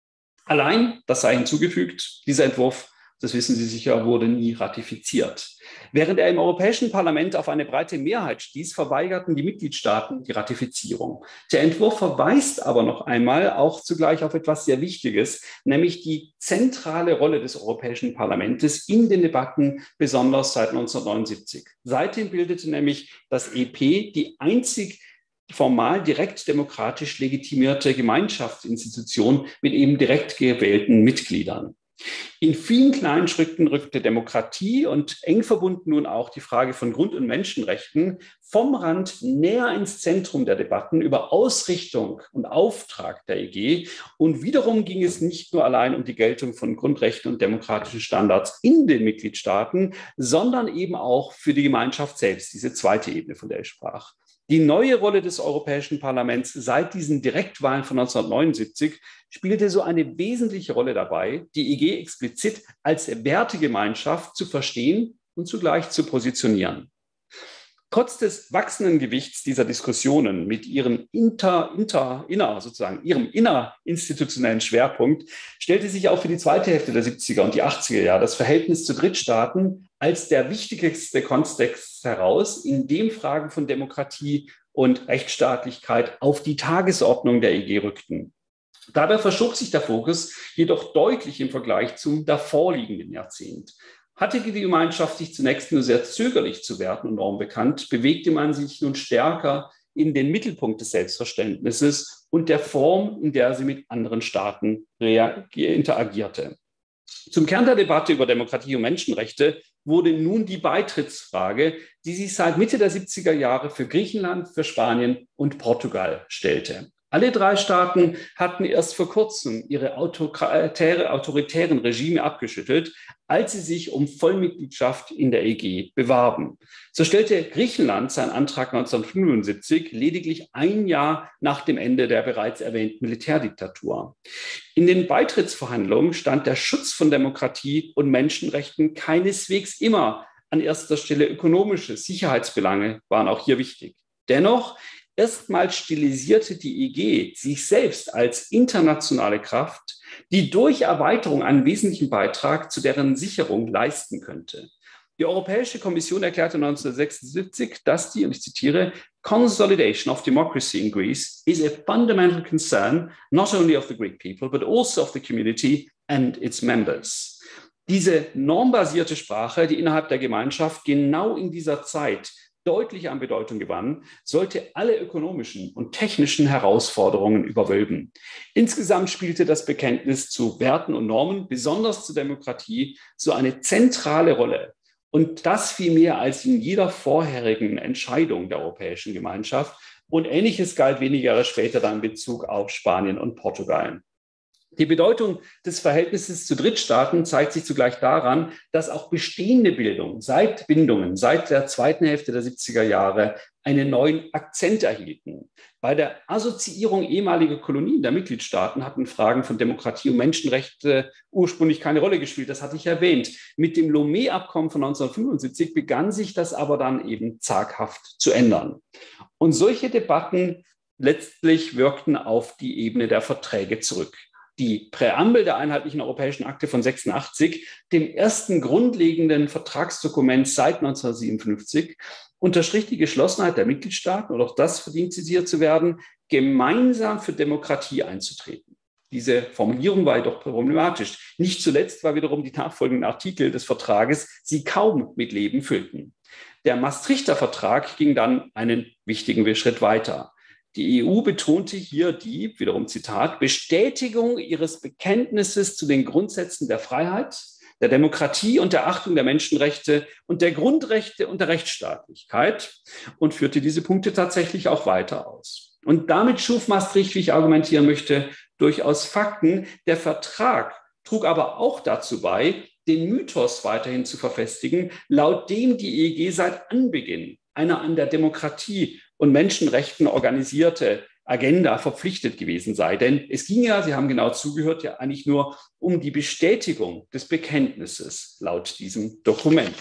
Speaker 2: Allein, das sei hinzugefügt, dieser Entwurf, das wissen Sie sicher, wurde nie ratifiziert. Während er im Europäischen Parlament auf eine breite Mehrheit stieß, verweigerten die Mitgliedstaaten die Ratifizierung. Der Entwurf verweist aber noch einmal auch zugleich auf etwas sehr Wichtiges, nämlich die zentrale Rolle des Europäischen Parlaments in den Debatten, besonders seit neunzehnhundertneunundsiebzig. Seitdem bildete nämlich das E P die einzig formal direkt demokratisch legitimierte Gemeinschaftsinstitution mit eben direkt gewählten Mitgliedern. In vielen kleinen Schritten rückte Demokratie und eng verbunden nun auch die Frage von Grund- und Menschenrechten vom Rand näher ins Zentrum der Debatten über Ausrichtung und Auftrag der E G. Und wiederum ging es nicht nur allein um die Geltung von Grundrechten und demokratischen Standards in den Mitgliedstaaten, sondern eben auch für die Gemeinschaft selbst, diese zweite Ebene, von der ich sprach. Die neue Rolle des Europäischen Parlaments seit diesen Direktwahlen von neunzehnhundertneunundsiebzig spielte so eine wesentliche Rolle dabei, die E G explizit als Wertegemeinschaft zu verstehen und zugleich zu positionieren. Trotz des wachsenden Gewichts dieser Diskussionen mit ihrem inter, inter, inner, sozusagen ihrem innerinstitutionellen Schwerpunkt stellte sich auch für die zweite Hälfte der siebziger und die achtziger Jahre das Verhältnis zu Drittstaaten als der wichtigste Kontext heraus, in dem Fragen von Demokratie und Rechtsstaatlichkeit auf die Tagesordnung der E G rückten. Dabei verschob sich der Fokus jedoch deutlich im Vergleich zum davorliegenden Jahrzehnt. Hatte die Gemeinschaft sich zunächst nur sehr zögerlich zu Werten und Normen bekannt, bewegte man sich nun stärker in den Mittelpunkt des Selbstverständnisses und der Form, in der sie mit anderen Staaten interagierte. Zum Kern der Debatte über Demokratie und Menschenrechte wurde nun die Beitrittsfrage, die sich seit Mitte der siebziger Jahre für Griechenland, für Spanien und Portugal stellte. Alle drei Staaten hatten erst vor kurzem ihre autoritäre, autoritären Regime abgeschüttelt, als sie sich um Vollmitgliedschaft in der E G bewarben. So stellte Griechenland seinen Antrag neunzehnhundertfünfundsiebzig lediglich ein Jahr nach dem Ende der bereits erwähnten Militärdiktatur. In den Beitrittsverhandlungen stand der Schutz von Demokratie und Menschenrechten keineswegs immer an erster Stelle. Ökonomische Sicherheitsbelange waren auch hier wichtig. Dennoch, erstmals stilisierte die E G sich selbst als internationale Kraft, die durch Erweiterung einen wesentlichen Beitrag zu deren Sicherung leisten könnte. Die Europäische Kommission erklärte neunzehnhundertsechsundsiebzig, dass die, und ich zitiere, Consolidation of democracy in Greece is a fundamental concern not only of the Greek people, but also of the community and its members. Diese normbasierte Sprache, die innerhalb der Gemeinschaft genau in dieser Zeit deutlich an Bedeutung gewann, sollte alle ökonomischen und technischen Herausforderungen überwölben. Insgesamt spielte das Bekenntnis zu Werten und Normen, besonders zur Demokratie, so eine zentrale Rolle. Und das viel mehr als in jeder vorherigen Entscheidung der Europäischen Gemeinschaft. Und Ähnliches galt wenige Jahre später dann in Bezug auf Spanien und Portugal. Die Bedeutung des Verhältnisses zu Drittstaaten zeigt sich zugleich daran, dass auch bestehende Bildung seit Bindungen seit der zweiten Hälfte der siebziger Jahre einen neuen Akzent erhielten. Bei der Assoziierung ehemaliger Kolonien der Mitgliedstaaten hatten Fragen von Demokratie und Menschenrechte ursprünglich keine Rolle gespielt. Das hatte ich erwähnt. Mit dem Lomé-Abkommen von neunzehnhundertfünfundsiebzig begann sich das aber dann eben zaghaft zu ändern. Und solche Debatten letztlich wirkten auf die Ebene der Verträge zurück. Die Präambel der Einheitlichen Europäischen Akte von sechsundachtzig, dem ersten grundlegenden Vertragsdokument seit neunzehnhundertsiebenundfünfzig, unterstrich die Geschlossenheit der Mitgliedstaaten, und auch das verdient zitiert zu werden, gemeinsam für Demokratie einzutreten. Diese Formulierung war jedoch problematisch, nicht zuletzt, weil wiederum die nachfolgenden Artikel des Vertrages sie kaum mit Leben füllten. Der Maastrichter Vertrag ging dann einen wichtigen Schritt weiter. Die E U betonte hier die, wiederum Zitat, Bestätigung ihres Bekenntnisses zu den Grundsätzen der Freiheit, der Demokratie und der Achtung der Menschenrechte und der Grundrechte und der Rechtsstaatlichkeit und führte diese Punkte tatsächlich auch weiter aus. Und damit schuf Maastricht, wie ich argumentieren möchte, durchaus Fakten. Der Vertrag trug aber auch dazu bei, den Mythos weiterhin zu verfestigen, laut dem die E G seit Anbeginn einer an der Demokratie und Menschenrechten organisierte Agenda verpflichtet gewesen sei. Denn es ging ja, Sie haben genau zugehört, ja eigentlich nur um die Bestätigung des Bekenntnisses laut diesem Dokument.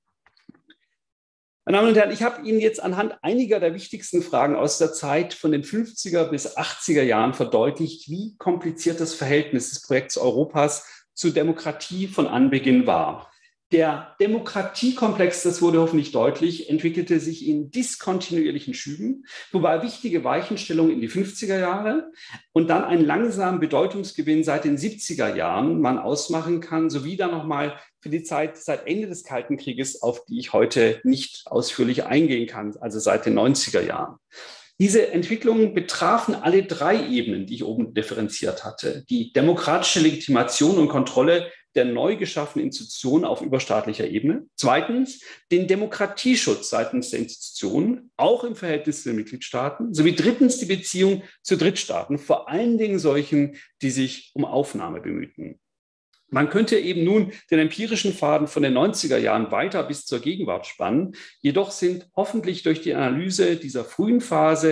Speaker 2: Meine Damen und Herren, ich habe Ihnen jetzt anhand einiger der wichtigsten Fragen aus der Zeit von den fünfziger bis achtziger Jahren verdeutlicht, wie kompliziert das Verhältnis des Projekts Europas zur Demokratie von Anbeginn war. Der Demokratiekomplex, das wurde hoffentlich deutlich, entwickelte sich in diskontinuierlichen Schüben, wobei wichtige Weichenstellungen in die fünfziger Jahre und dann einen langsamen Bedeutungsgewinn seit den siebziger Jahren man ausmachen kann, sowie dann nochmal für die Zeit seit Ende des Kalten Krieges, auf die ich heute nicht ausführlich eingehen kann, also seit den neunziger Jahren. Diese Entwicklungen betrafen alle drei Ebenen, die ich oben differenziert hatte. Die demokratische Legitimation und Kontrolle der neu geschaffenen Institutionen auf überstaatlicher Ebene. Zweitens, den Demokratieschutz seitens der Institutionen, auch im Verhältnis zu den Mitgliedstaaten. Sowie drittens die Beziehung zu Drittstaaten, vor allen Dingen solchen, die sich um Aufnahme bemühten. Man könnte eben nun den empirischen Faden von den neunziger Jahren weiter bis zur Gegenwart spannen. Jedoch sind hoffentlich durch die Analyse dieser frühen Phase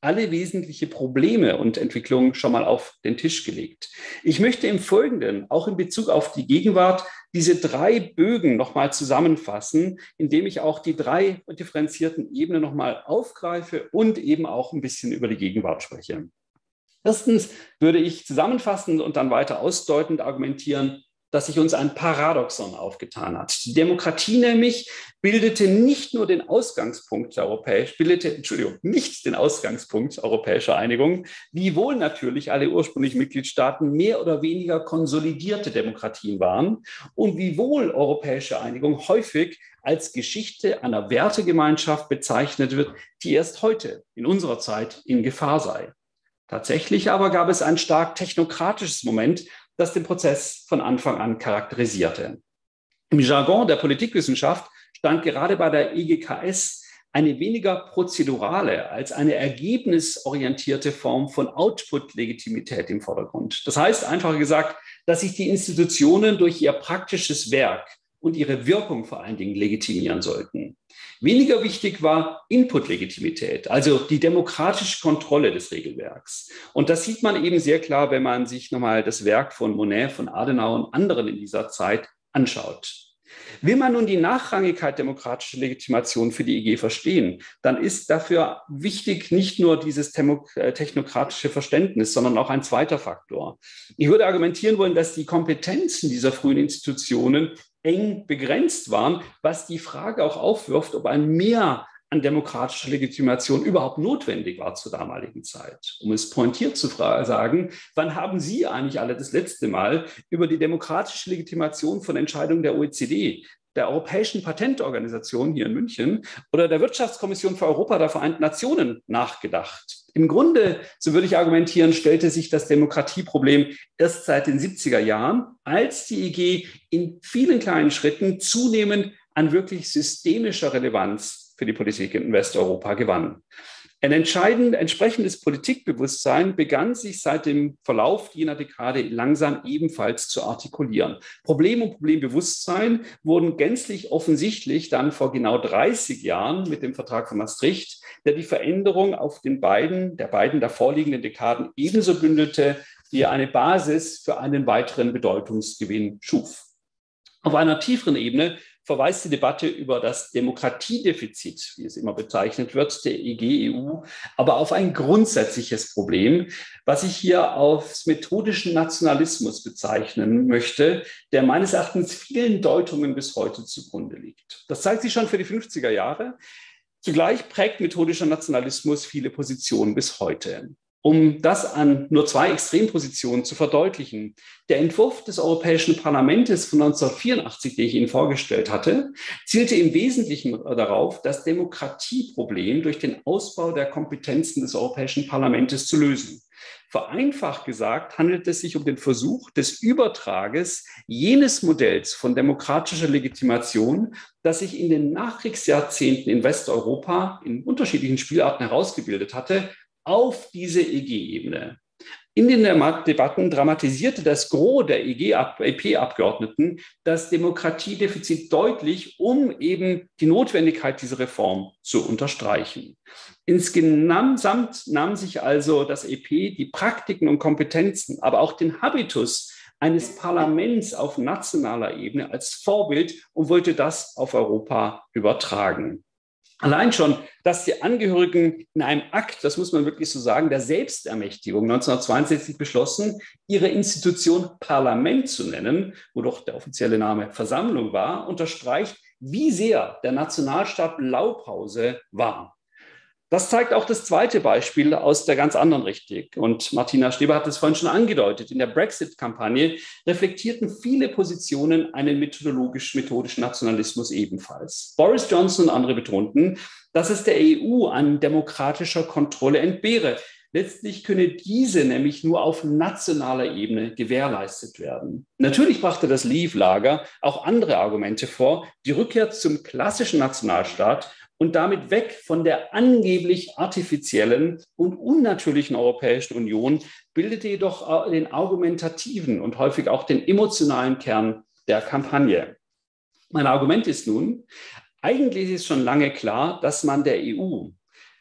Speaker 2: alle wesentlichen Probleme und Entwicklungen schon mal auf den Tisch gelegt. Ich möchte im Folgenden, auch in Bezug auf die Gegenwart, diese drei Bögen nochmal zusammenfassen, indem ich auch die drei differenzierten Ebenen nochmal aufgreife und eben auch ein bisschen über die Gegenwart spreche. Erstens würde ich zusammenfassend und dann weiter ausdeutend argumentieren, dass sich uns ein Paradoxon aufgetan hat. Die Demokratie nämlich bildete nicht nur den Ausgangspunkt der europäischen, bildete, Entschuldigung, nicht den Ausgangspunkt europäischer Einigung, wiewohl natürlich alle ursprünglichen Mitgliedstaaten mehr oder weniger konsolidierte Demokratien waren und wiewohl europäische Einigung häufig als Geschichte einer Wertegemeinschaft bezeichnet wird, die erst heute in unserer Zeit in Gefahr sei. Tatsächlich aber gab es ein stark technokratisches Moment, das den Prozess von Anfang an charakterisierte. Im Jargon der Politikwissenschaft stand gerade bei der E G K S eine weniger prozedurale als eine ergebnisorientierte Form von Output-Legitimität im Vordergrund. Das heißt, einfach gesagt, dass sich die Institutionen durch ihr praktisches Werk und ihre Wirkung vor allen Dingen legitimieren sollten. Weniger wichtig war Input-Legitimität, also die demokratische Kontrolle des Regelwerks. Und das sieht man eben sehr klar, wenn man sich nochmal das Werk von Monnet, von Adenauer und anderen in dieser Zeit anschaut. Will man nun die Nachrangigkeit demokratischer Legitimation für die E G verstehen, dann ist dafür wichtig nicht nur dieses technokratische Verständnis, sondern auch ein zweiter Faktor. Ich würde argumentieren wollen, dass die Kompetenzen dieser frühen Institutionen eng begrenzt waren, was die Frage auch aufwirft, ob ein Mehr an demokratischer Legitimation überhaupt notwendig war zur damaligen Zeit. Um es pointiert zu sagen, wann haben Sie eigentlich alle das letzte Mal über die demokratische Legitimation von Entscheidungen der O E C D, der Europäischen Patentorganisation hier in München oder der Wirtschaftskommission für Europa der Vereinten Nationen nachgedacht? Im Grunde, so würde ich argumentieren, stellte sich das Demokratieproblem erst seit den siebziger Jahren, als die E G in vielen kleinen Schritten zunehmend an wirklich systemischer Relevanz für die Politik in Westeuropa gewann. Ein entscheidend, entsprechendes Politikbewusstsein begann sich seit dem Verlauf jener Dekade langsam ebenfalls zu artikulieren. Problem und Problembewusstsein wurden gänzlich offensichtlich dann vor genau dreißig Jahren mit dem Vertrag von Maastricht, der die Veränderung auf den beiden, der beiden davorliegenden Dekaden ebenso bündelte, wie eine Basis für einen weiteren Bedeutungsgewinn schuf. Auf einer tieferen Ebene verweist die Debatte über das Demokratiedefizit, wie es immer bezeichnet wird, der E G E U, aber auf ein grundsätzliches Problem, was ich hier als methodischen Nationalismus bezeichnen möchte, der meines Erachtens vielen Deutungen bis heute zugrunde liegt. Das zeigt sich schon für die fünfziger Jahre. Zugleich prägt methodischer Nationalismus viele Positionen bis heute. Um das an nur zwei Extrempositionen zu verdeutlichen: Der Entwurf des Europäischen Parlaments von neunzehnhundertvierundachtzig, den ich Ihnen vorgestellt hatte, zielte im Wesentlichen darauf, das Demokratieproblem durch den Ausbau der Kompetenzen des Europäischen Parlaments zu lösen. Vereinfacht gesagt handelt es sich um den Versuch des Übertrages jenes Modells von demokratischer Legitimation, das sich in den Nachkriegsjahrzehnten in Westeuropa in unterschiedlichen Spielarten herausgebildet hatte, auf diese E G-Ebene. In den Debatten dramatisierte das Gros der E P-Abgeordneten das Demokratiedefizit deutlich, um eben die Notwendigkeit dieser Reform zu unterstreichen. Insgesamt nahm sich also das E P die Praktiken und Kompetenzen, aber auch den Habitus eines Parlaments auf nationaler Ebene als Vorbild und wollte das auf Europa übertragen. Allein schon, dass die Angehörigen in einem Akt, das muss man wirklich so sagen, der Selbstermächtigung neunzehnhundertzweiundsechzig beschlossen, ihre Institution Parlament zu nennen, wo doch der offizielle Name Versammlung war, unterstreicht, wie sehr der Nationalstaat Blaupause war. Das zeigt auch das zweite Beispiel aus der ganz anderen Richtung. Und Martina Steber hat es vorhin schon angedeutet. In der Brexit-Kampagne reflektierten viele Positionen einen methodologisch-methodischen Nationalismus ebenfalls. Boris Johnson und andere betonten, dass es der E U an demokratischer Kontrolle entbehre. Letztlich könne diese nämlich nur auf nationaler Ebene gewährleistet werden. Natürlich brachte das Leave-Lager auch andere Argumente vor, die Rückkehr zum klassischen Nationalstaat und damit weg von der angeblich artifiziellen und unnatürlichen Europäischen Union, bildete jedoch den argumentativen und häufig auch den emotionalen Kern der Kampagne. Mein Argument ist nun, eigentlich ist schon lange klar, dass man der E U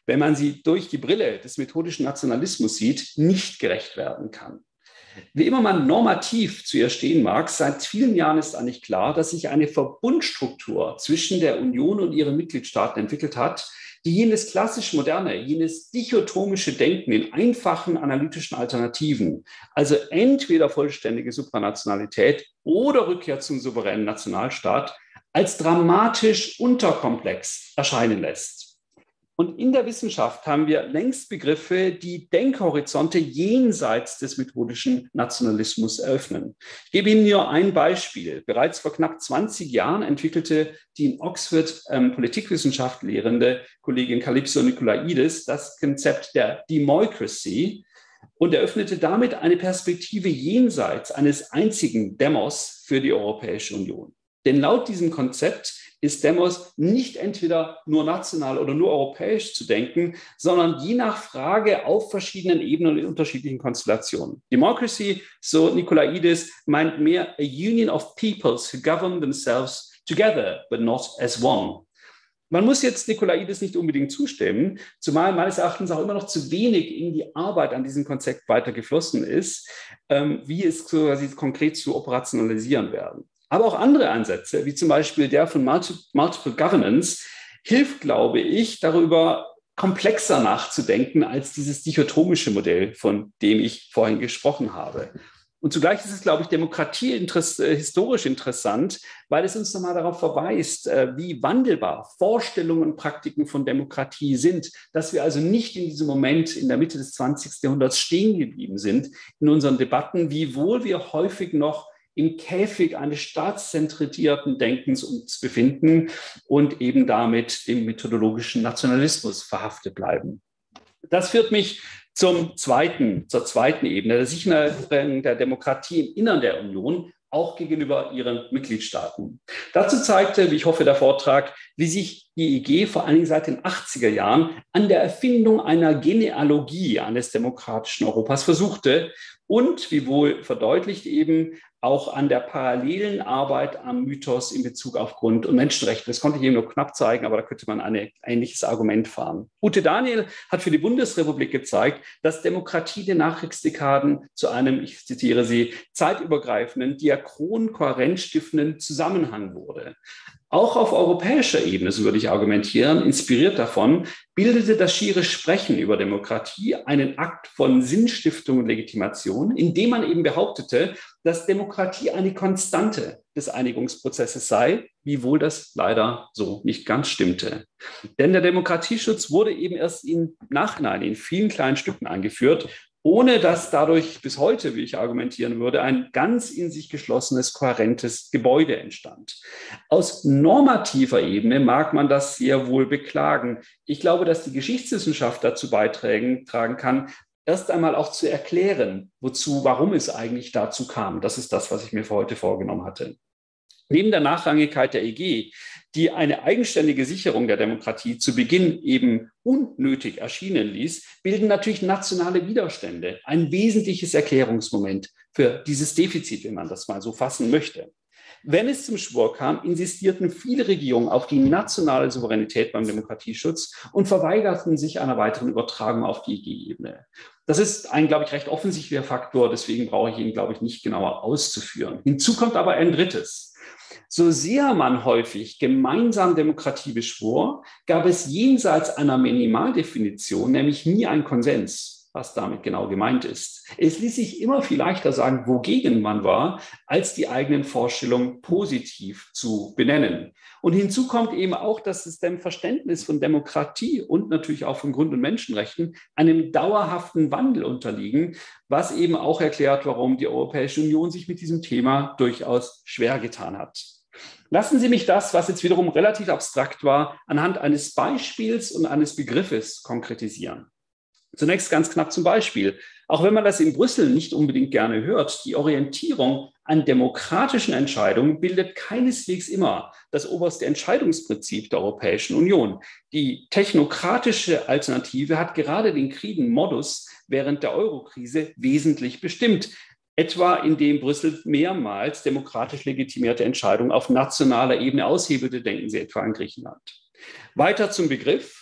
Speaker 2: wenn man sie durch die Brille des methodischen Nationalismus sieht, nicht gerecht werden kann. Wie immer man normativ zu ihr stehen mag, seit vielen Jahren ist eigentlich klar, dass sich eine Verbundstruktur zwischen der Union und ihren Mitgliedstaaten entwickelt hat, die jenes klassisch moderne, jenes dichotomische Denken in einfachen analytischen Alternativen, also entweder vollständige Supranationalität oder Rückkehr zum souveränen Nationalstaat, als dramatisch unterkomplex erscheinen lässt. Und in der Wissenschaft haben wir längst Begriffe, die Denkhorizonte jenseits des methodischen Nationalismus eröffnen. Ich gebe Ihnen nur ein Beispiel. Bereits vor knapp zwanzig Jahren entwickelte die in Oxford ähm, Politikwissenschaft lehrende Kollegin Kalypso Nikolaidis das Konzept der Democracy und eröffnete damit eine Perspektive jenseits eines einzigen Demos für die Europäische Union. Denn laut diesem Konzept ist Demos nicht entweder nur national oder nur europäisch zu denken, sondern je nach Frage auf verschiedenen Ebenen und in unterschiedlichen Konstellationen. Democracy, so Nikolaidis, meint mehr a union of peoples who govern themselves together, but not as one. Man muss jetzt Nikolaidis nicht unbedingt zustimmen, zumal meines Erachtens auch immer noch zu wenig in die Arbeit an diesem Konzept weiter geflossen ist, ähm, wie es quasi konkret zu operationalisieren werden. Aber auch andere Ansätze, wie zum Beispiel der von Multi- Multiple Governance, hilft, glaube ich, darüber komplexer nachzudenken als dieses dichotomische Modell, von dem ich vorhin gesprochen habe. Und zugleich ist es, glaube ich, Demokratie interess- äh, historisch interessant, weil es uns nochmal darauf verweist, äh, wie wandelbar Vorstellungen und Praktiken von Demokratie sind, dass wir also nicht in diesem Moment in der Mitte des zwanzigsten Jahrhunderts stehen geblieben sind in unseren Debatten, wiewohl wir häufig noch im Käfig eines staatszentrierten Denkens uns befinden und eben damit dem methodologischen Nationalismus verhaftet bleiben. Das führt mich zum zweiten, zur zweiten Ebene, der Sicherung der Demokratie im Innern der Union, auch gegenüber ihren Mitgliedstaaten. Dazu zeigte, wie ich hoffe, der Vortrag, wie sich die E G vor allen Dingen seit den achtziger Jahren an der Erfindung einer Genealogie eines demokratischen Europas versuchte und, wie wohl verdeutlicht eben, auch an der parallelen Arbeit am Mythos in Bezug auf Grund- und Menschenrechte. Das konnte ich eben nur knapp zeigen, aber da könnte man ein ähnliches Argument fahren. Ute Daniel hat für die Bundesrepublik gezeigt, dass Demokratie der Nachkriegsdekaden zu einem, ich zitiere sie, zeitübergreifenden, diachron kohärenzstiftenden Zusammenhang wurde. Auch auf europäischer Ebene, so würde ich argumentieren, inspiriert davon, bildete das schiere Sprechen über Demokratie einen Akt von Sinnstiftung und Legitimation, indem man eben behauptete, dass Demokratie eine Konstante des Einigungsprozesses sei, wiewohl das leider so nicht ganz stimmte. Denn der Demokratieschutz wurde eben erst im Nachhinein in vielen kleinen Stücken eingeführt, ohne dass dadurch bis heute, wie ich argumentieren würde, ein ganz in sich geschlossenes, kohärentes Gebäude entstand. Aus normativer Ebene mag man das sehr wohl beklagen. Ich glaube, dass die Geschichtswissenschaft dazu beitragen kann, erst einmal auch zu erklären, wozu, warum es eigentlich dazu kam. Das ist das, was ich mir für heute vorgenommen hatte. Neben der Nachrangigkeit der E G, die eine eigenständige Sicherung der Demokratie zu Beginn eben unnötig erschienen ließ, bilden natürlich nationale Widerstände ein wesentliches Erklärungsmoment für dieses Defizit, wenn man das mal so fassen möchte. Wenn es zum Schwur kam, insistierten viele Regierungen auf die nationale Souveränität beim Demokratieschutz und verweigerten sich einer weiteren Übertragung auf die E G-Ebene. Das ist ein, glaube ich, recht offensichtlicher Faktor, deswegen brauche ich ihn, glaube ich, nicht genauer auszuführen. Hinzu kommt aber ein drittes. So sehr man häufig gemeinsam Demokratie beschwor, gab es jenseits einer Minimaldefinition nämlich nie einen Konsens, was damit genau gemeint ist. Es ließ sich immer viel leichter sagen, wogegen man war, als die eigenen Vorstellungen positiv zu benennen. Und hinzu kommt eben auch, dass es dem Verständnis von Demokratie und natürlich auch von Grund- und Menschenrechten einem dauerhaften Wandel unterliegen, was eben auch erklärt, warum die Europäische Union sich mit diesem Thema durchaus schwer getan hat. Lassen Sie mich das, was jetzt wiederum relativ abstrakt war, anhand eines Beispiels und eines Begriffes konkretisieren. Zunächst ganz knapp zum Beispiel. Auch wenn man das in Brüssel nicht unbedingt gerne hört, die Orientierung an demokratischen Entscheidungen bildet keineswegs immer das oberste Entscheidungsprinzip der Europäischen Union. Die technokratische Alternative hat gerade den Krisenmodus während der Eurokrise wesentlich bestimmt. Etwa indem Brüssel mehrmals demokratisch legitimierte Entscheidungen auf nationaler Ebene aushebelte, denken Sie etwa an Griechenland. Weiter zum Begriff.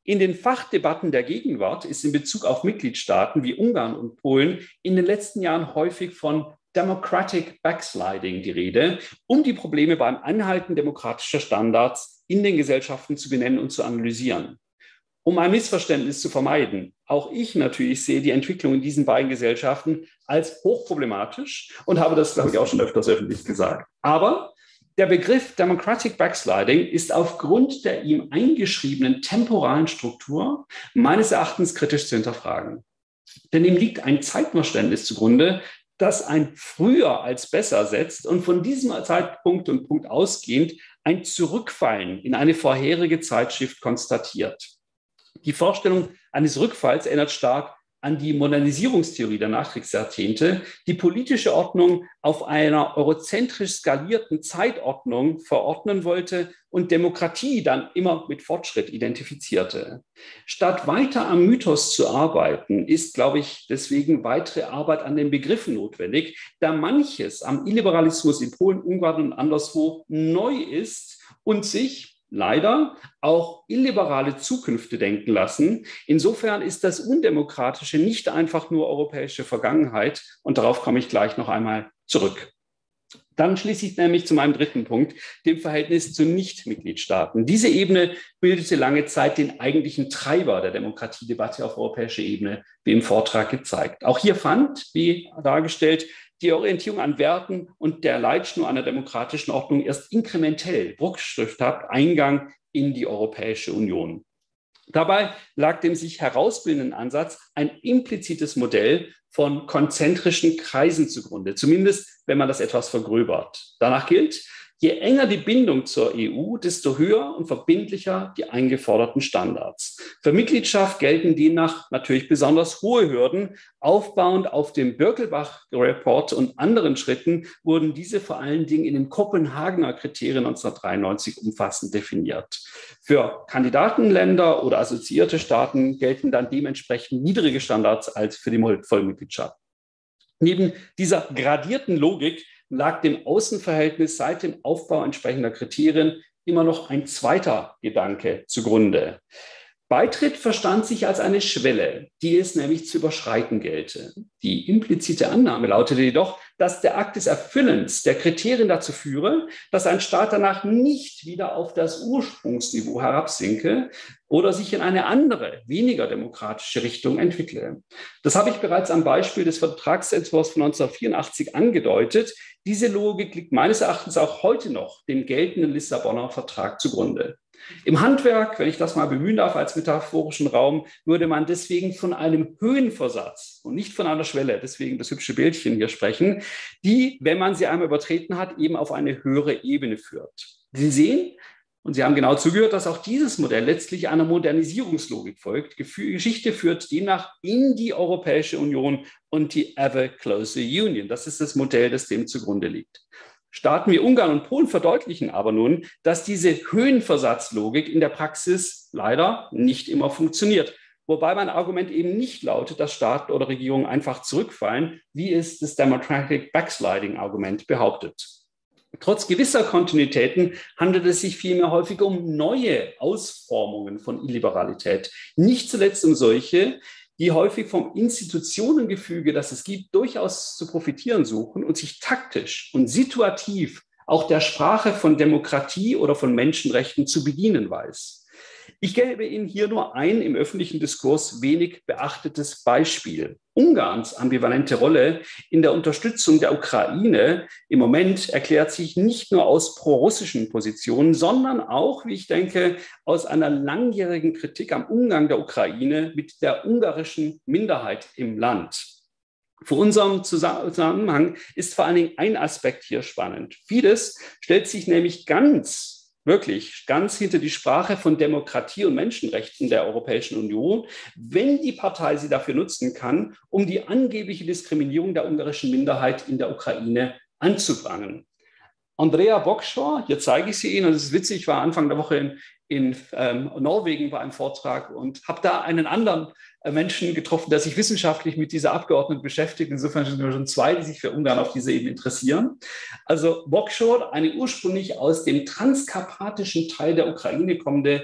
Speaker 2: In den Fachdebatten der Gegenwart ist in Bezug auf Mitgliedstaaten wie Ungarn und Polen in den letzten Jahren häufig von Democratic Backsliding die Rede, um die Probleme beim Anhalten demokratischer Standards in den Gesellschaften zu benennen und zu analysieren. Um ein Missverständnis zu vermeiden, auch ich natürlich sehe die Entwicklung in diesen beiden Gesellschaften als hochproblematisch und habe das, glaube ich, auch schon öfters öffentlich gesagt. Aber der Begriff Democratic Backsliding ist aufgrund der ihm eingeschriebenen temporalen Struktur meines Erachtens kritisch zu hinterfragen. Denn ihm liegt ein Zeitverständnis zugrunde, das ein früher als besser setzt und von diesem Zeitpunkt und Punkt ausgehend ein Zurückfallen in eine vorherige Zeitschrift konstatiert. Die Vorstellung eines Rückfalls erinnert stark an die Modernisierungstheorie der Nachkriegsjahrzehnte, die politische Ordnung auf einer eurozentrisch skalierten Zeitordnung verordnen wollte und Demokratie dann immer mit Fortschritt identifizierte. Statt weiter am Mythos zu arbeiten, ist, glaube ich, deswegen weitere Arbeit an den Begriffen notwendig, da manches am Illiberalismus in Polen, Ungarn und anderswo neu ist und sich leider auch illiberale Zukünfte denken lassen. Insofern ist das Undemokratische nicht einfach nur europäische Vergangenheit und darauf komme ich gleich noch einmal zurück. Dann schließe ich nämlich zu meinem dritten Punkt, dem Verhältnis zu Nichtmitgliedstaaten. Diese Ebene bildete lange Zeit den eigentlichen Treiber der Demokratiedebatte auf europäischer Ebene, wie im Vortrag gezeigt. Auch hier fand, wie dargestellt, die Orientierung an Werten und der Leitschnur einer demokratischen Ordnung erst inkrementell, bruchstückhaft Eingang in die Europäische Union. Dabei lag dem sich herausbildenden Ansatz ein implizites Modell von konzentrischen Kreisen zugrunde, zumindest wenn man das etwas vergröbert. Danach gilt, je enger die Bindung zur E U, desto höher und verbindlicher die eingeforderten Standards. Für Mitgliedschaft gelten demnach natürlich besonders hohe Hürden. Aufbauend auf dem Birkelbach-Report und anderen Schritten wurden diese vor allen Dingen in den Kopenhagener Kriterien neunzehnhundertdreiundneunzig umfassend definiert. Für Kandidatenländer oder assoziierte Staaten gelten dann dementsprechend niedrige Standards als für die Vollmitgliedschaft. Neben dieser gradierten Logik lag dem Außenverhältnis seit dem Aufbau entsprechender Kriterien immer noch ein zweiter Gedanke zugrunde. Beitritt verstand sich als eine Schwelle, die es nämlich zu überschreiten gelte. Die implizite Annahme lautete jedoch, dass der Akt des Erfüllens der Kriterien dazu führe, dass ein Staat danach nicht wieder auf das Ursprungsniveau herabsinke oder sich in eine andere, weniger demokratische Richtung entwickle. Das habe ich bereits am Beispiel des Vertragsentwurfs von neunzehnhundertvierundachtzig angedeutet. Diese Logik liegt meines Erachtens auch heute noch dem geltenden Lissabonner Vertrag zugrunde. Im Handwerk, wenn ich das mal bemühen darf als metaphorischen Raum, würde man deswegen von einem Höhenversatz und nicht von einer Schwelle, deswegen das hübsche Bildchen hier sprechen, die, wenn man sie einmal übertreten hat, eben auf eine höhere Ebene führt. Sie sehen, und Sie haben genau zugehört, dass auch dieses Modell letztlich einer Modernisierungslogik folgt. Geschichte führt demnach in die Europäische Union und die Ever Closer Union. Das ist das Modell, das dem zugrunde liegt. Staaten wie Ungarn und Polen verdeutlichen aber nun, dass diese Höhenversatzlogik in der Praxis leider nicht immer funktioniert. Wobei mein Argument eben nicht lautet, dass Staaten oder Regierungen einfach zurückfallen, wie es das Democratic Backsliding-Argument behauptet. Trotz gewisser Kontinuitäten handelt es sich vielmehr häufig um neue Ausformungen von Illiberalität. Nicht zuletzt um solche, die häufig vom Institutionengefüge, das es gibt, durchaus zu profitieren suchen und sich taktisch und situativ auch der Sprache von Demokratie oder von Menschenrechten zu bedienen weiß. Ich gebe Ihnen hier nur ein im öffentlichen Diskurs wenig beachtetes Beispiel. Ungarns ambivalente Rolle in der Unterstützung der Ukraine im Moment erklärt sich nicht nur aus prorussischen Positionen, sondern auch, wie ich denke, aus einer langjährigen Kritik am Umgang der Ukraine mit der ungarischen Minderheit im Land. Für unseren Zusammenhang ist vor allen Dingen ein Aspekt hier spannend. Fidesz stellt sich nämlich ganz wirklich ganz hinter die Sprache von Demokratie und Menschenrechten der Europäischen Union, wenn die Partei sie dafür nutzen kann, um die angebliche Diskriminierung der ungarischen Minderheit in der Ukraine anzuprangern. Andrea Bockschor, hier zeige ich sie Ihnen, und es ist witzig, ich war Anfang der Woche in, in ähm, Norwegen bei einem Vortrag und habe da einen anderen äh, Menschen getroffen, der sich wissenschaftlich mit dieser Abgeordneten beschäftigt. Insofern sind wir schon zwei, die sich für Ungarn auf dieser Ebene interessieren. Also Bockschor, eine ursprünglich aus dem transkarpatischen Teil der Ukraine kommende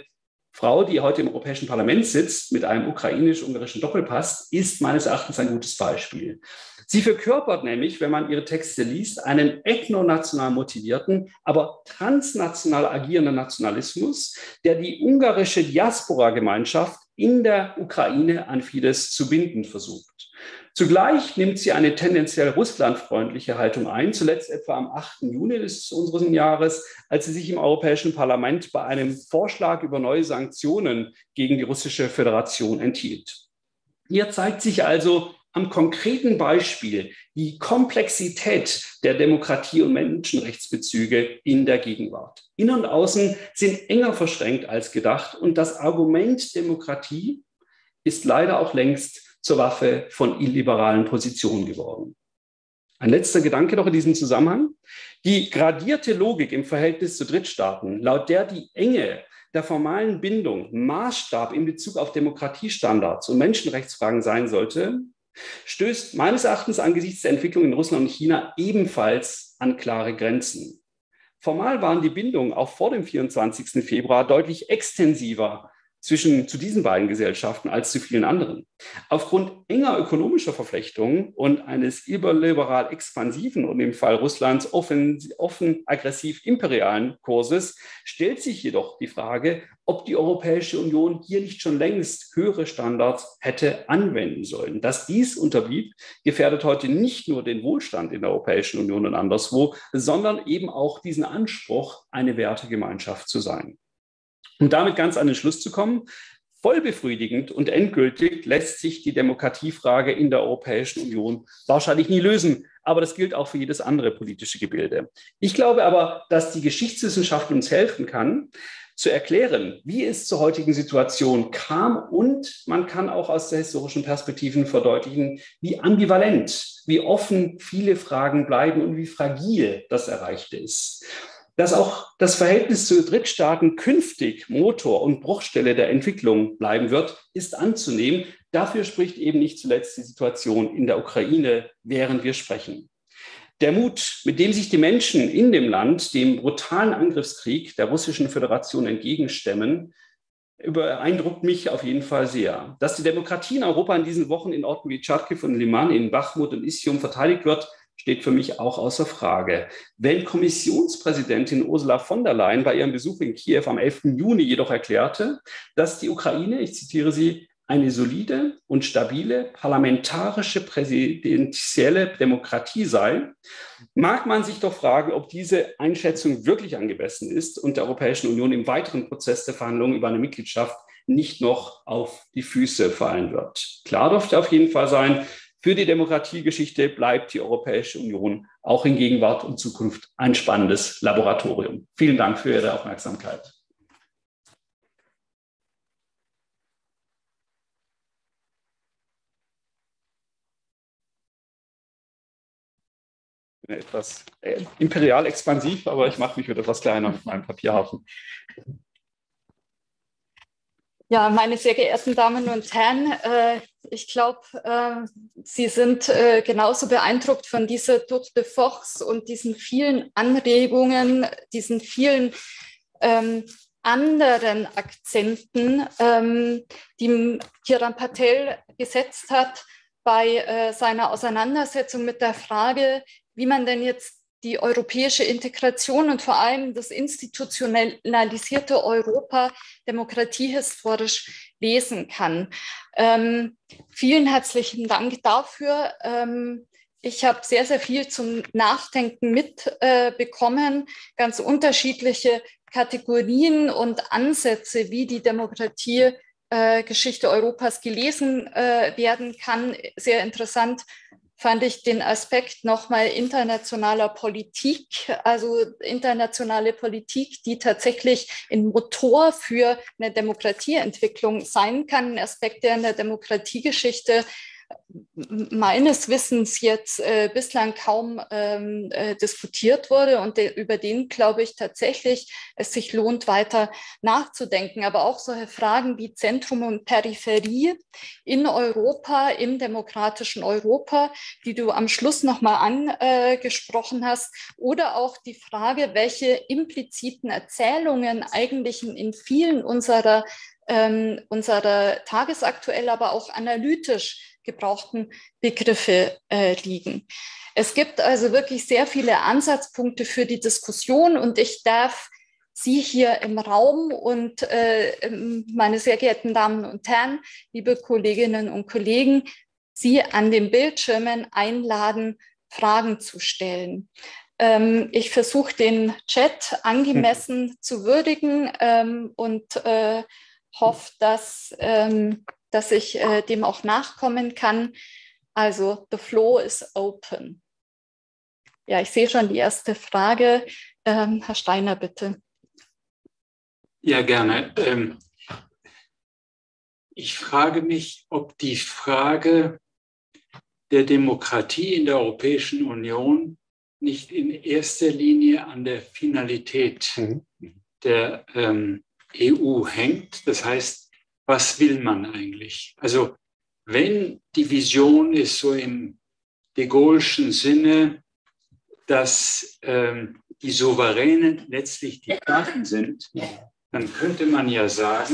Speaker 2: Frau, die heute im Europäischen Parlament sitzt, mit einem ukrainisch-ungarischen Doppelpass, ist meines Erachtens ein gutes Beispiel. Sie verkörpert nämlich, wenn man ihre Texte liest, einen ethnonational motivierten, aber transnational agierenden Nationalismus, der die ungarische Diaspora-Gemeinschaft in der Ukraine an Fidesz zu binden versucht. Zugleich nimmt sie eine tendenziell russlandfreundliche Haltung ein, zuletzt etwa am achten Juni des unseres Jahres, als sie sich im Europäischen Parlament bei einem Vorschlag über neue Sanktionen gegen die Russische Föderation enthielt. Hier zeigt sich also am konkreten Beispiel die Komplexität der Demokratie- und Menschenrechtsbezüge in der Gegenwart. Innen und Außen sind enger verschränkt als gedacht und das Argument Demokratie ist leider auch längst zur Waffe von illiberalen Positionen geworden. Ein letzter Gedanke noch in diesem Zusammenhang. Die gradierte Logik im Verhältnis zu Drittstaaten, laut der die Enge der formalen Bindung Maßstab in Bezug auf Demokratiestandards und Menschenrechtsfragen sein sollte, stößt meines Erachtens angesichts der Entwicklung in Russland und China ebenfalls an klare Grenzen. Formal waren die Bindungen auch vor dem vierundzwanzigsten Februar deutlich extensiver zwischen zu diesen beiden Gesellschaften als zu vielen anderen. Aufgrund enger ökonomischer Verflechtungen und eines überliberal expansiven und im Fall Russlands offen, offen aggressiv imperialen Kurses stellt sich jedoch die Frage, ob die Europäische Union hier nicht schon längst höhere Standards hätte anwenden sollen. Dass dies unterblieb, gefährdet heute nicht nur den Wohlstand in der Europäischen Union und anderswo, sondern eben auch diesen Anspruch, eine Wertegemeinschaft zu sein. Um damit ganz an den Schluss zu kommen, voll befriedigend und endgültig lässt sich die Demokratiefrage in der Europäischen Union wahrscheinlich nie lösen. Aber das gilt auch für jedes andere politische Gebilde. Ich glaube aber, dass die Geschichtswissenschaft uns helfen kann, zu erklären, wie es zur heutigen Situation kam und man kann auch aus der historischen Perspektive verdeutlichen, wie ambivalent, wie offen viele Fragen bleiben und wie fragil das Erreichte ist. Dass auch das Verhältnis zu Drittstaaten künftig Motor und Bruchstelle der Entwicklung bleiben wird, ist anzunehmen. Dafür spricht eben nicht zuletzt die Situation in der Ukraine, während wir sprechen. Der Mut, mit dem sich die Menschen in dem Land dem brutalen Angriffskrieg der Russischen Föderation entgegenstemmen, beeindruckt mich auf jeden Fall sehr. Dass die Demokratie in Europa in diesen Wochen in Orten wie Charkiw und Liman, in Bachmut und Isium verteidigt wird, steht für mich auch außer Frage. Wenn Kommissionspräsidentin Ursula von der Leyen bei ihrem Besuch in Kiew am elften Juni jedoch erklärte, dass die Ukraine, ich zitiere sie, eine solide und stabile parlamentarische präsidentielle Demokratie sei, mag man sich doch fragen, ob diese Einschätzung wirklich angemessen ist und der Europäischen Union im weiteren Prozess der Verhandlungen über eine Mitgliedschaft nicht noch auf die Füße fallen wird. Klar dürfte auf jeden Fall sein, für die Demokratiegeschichte bleibt die Europäische Union auch in Gegenwart und Zukunft ein spannendes Laboratorium. Vielen Dank für Ihre Aufmerksamkeit. Etwas äh, imperial expansiv, aber ich mache mich wieder etwas kleiner mit meinem Papierhaufen.
Speaker 1: Ja, meine sehr geehrten Damen und Herren, äh, ich glaube, äh, Sie sind äh, genauso beeindruckt von dieser Tour de Force und diesen vielen Anregungen, diesen vielen ähm, anderen Akzenten, ähm, die Kiran Patel gesetzt hat bei äh, seiner Auseinandersetzung mit der Frage, wie man denn jetzt die europäische Integration und vor allem das institutionalisierte Europa demokratiehistorisch lesen kann. Ähm, vielen herzlichen Dank dafür. Ähm, ich habe sehr, sehr viel zum Nachdenken mitbekommen, äh, ganz unterschiedliche Kategorien und Ansätze, wie die Demokratie äh, Geschichte Europas gelesen äh, werden kann. Sehr interessant fand ich den Aspekt nochmal internationaler Politik, also internationale Politik, die tatsächlich ein Motor für eine Demokratieentwicklung sein kann, ein Aspekt, der in der Demokratiegeschichte meines Wissens jetzt äh, bislang kaum ähm, äh, diskutiert wurde und de, über den, glaube ich, tatsächlich es sich lohnt, weiter nachzudenken. Aber auch solche Fragen wie Zentrum und Peripherie in Europa, im demokratischen Europa, die du am Schluss nochmal angesprochen hast, oder auch die Frage, welche impliziten Erzählungen eigentlich in, in vielen unserer, ähm, unserer tagesaktuell, aber auch analytisch gebrauchten Begriffe äh, liegen. Es gibt also wirklich sehr viele Ansatzpunkte für die Diskussion und ich darf Sie hier im Raum und äh, meine sehr geehrten Damen und Herren, liebe Kolleginnen und Kollegen, Sie an den Bildschirmen einladen, Fragen zu stellen. Ähm, ich versuche den Chat angemessen mhm. zu würdigen ähm, und äh, hoffe, dass ähm, dass ich äh, dem auch nachkommen kann. Also, the floor is open. Ja, ich sehe schon die erste Frage. Ähm, Herr Steiner, bitte.
Speaker 3: Ja, gerne. Ähm, ich frage mich, ob die Frage der Demokratie in der Europäischen Union nicht in erster Linie an der Finalität mhm. der ähm, E U hängt. Das heißt, was will man eigentlich? Also wenn die Vision ist so im de Gaulle'schen Sinne, dass ähm, die Souveränen letztlich die Staaten sind, dann könnte man ja sagen,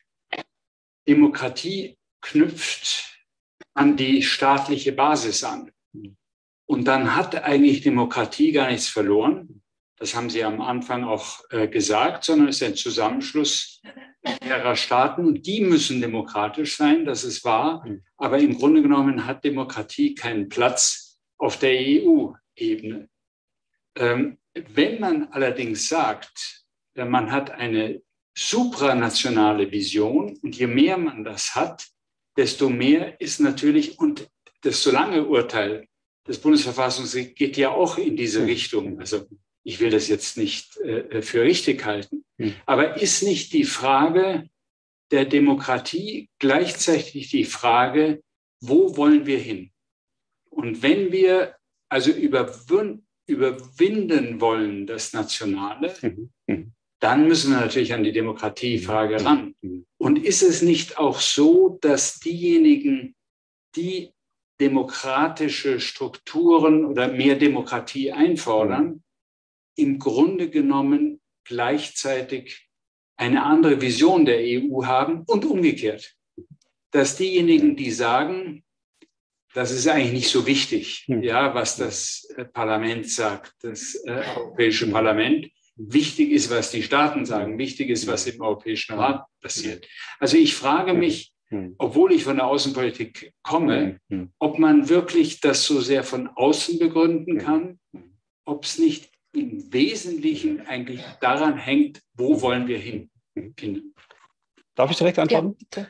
Speaker 3: Demokratie knüpft an die staatliche Basis an. Und dann hat eigentlich Demokratie gar nichts verloren. Das haben Sie am Anfang auch äh, gesagt, sondern es ist ein Zusammenschluss mehrerer Staaten und die müssen demokratisch sein, das ist wahr. Aber im Grunde genommen hat Demokratie keinen Platz auf der E U-Ebene. Ähm, wenn man allerdings sagt, man hat eine supranationale Vision und je mehr man das hat, desto mehr ist natürlich, und das so lange Urteil des Bundesverfassungsgerichts geht ja auch in diese Richtung. Also ich will das jetzt nicht äh, für richtig halten. Aber ist nicht die Frage der Demokratie gleichzeitig die Frage, wo wollen wir hin? Und wenn wir also überwin- überwinden wollen das Nationale, dann müssen wir natürlich an die Demokratiefrage ran. Und ist es nicht auch so, dass diejenigen, die demokratische Strukturen oder mehr Demokratie einfordern, im Grunde genommen gleichzeitig eine andere Vision der E U haben und umgekehrt. Dass diejenigen, die sagen, das ist eigentlich nicht so wichtig, ja, was das Parlament sagt, das äh, Europäische Parlament, wichtig ist, was die Staaten sagen, wichtig ist, was im Europäischen Rat passiert. Also ich frage mich, obwohl ich von der Außenpolitik komme, ob man wirklich das so sehr von außen begründen kann, ob es nicht im Wesentlichen eigentlich daran hängt, wo wollen wir hin? hin.
Speaker 2: Darf ich direkt antworten?
Speaker 1: Ja,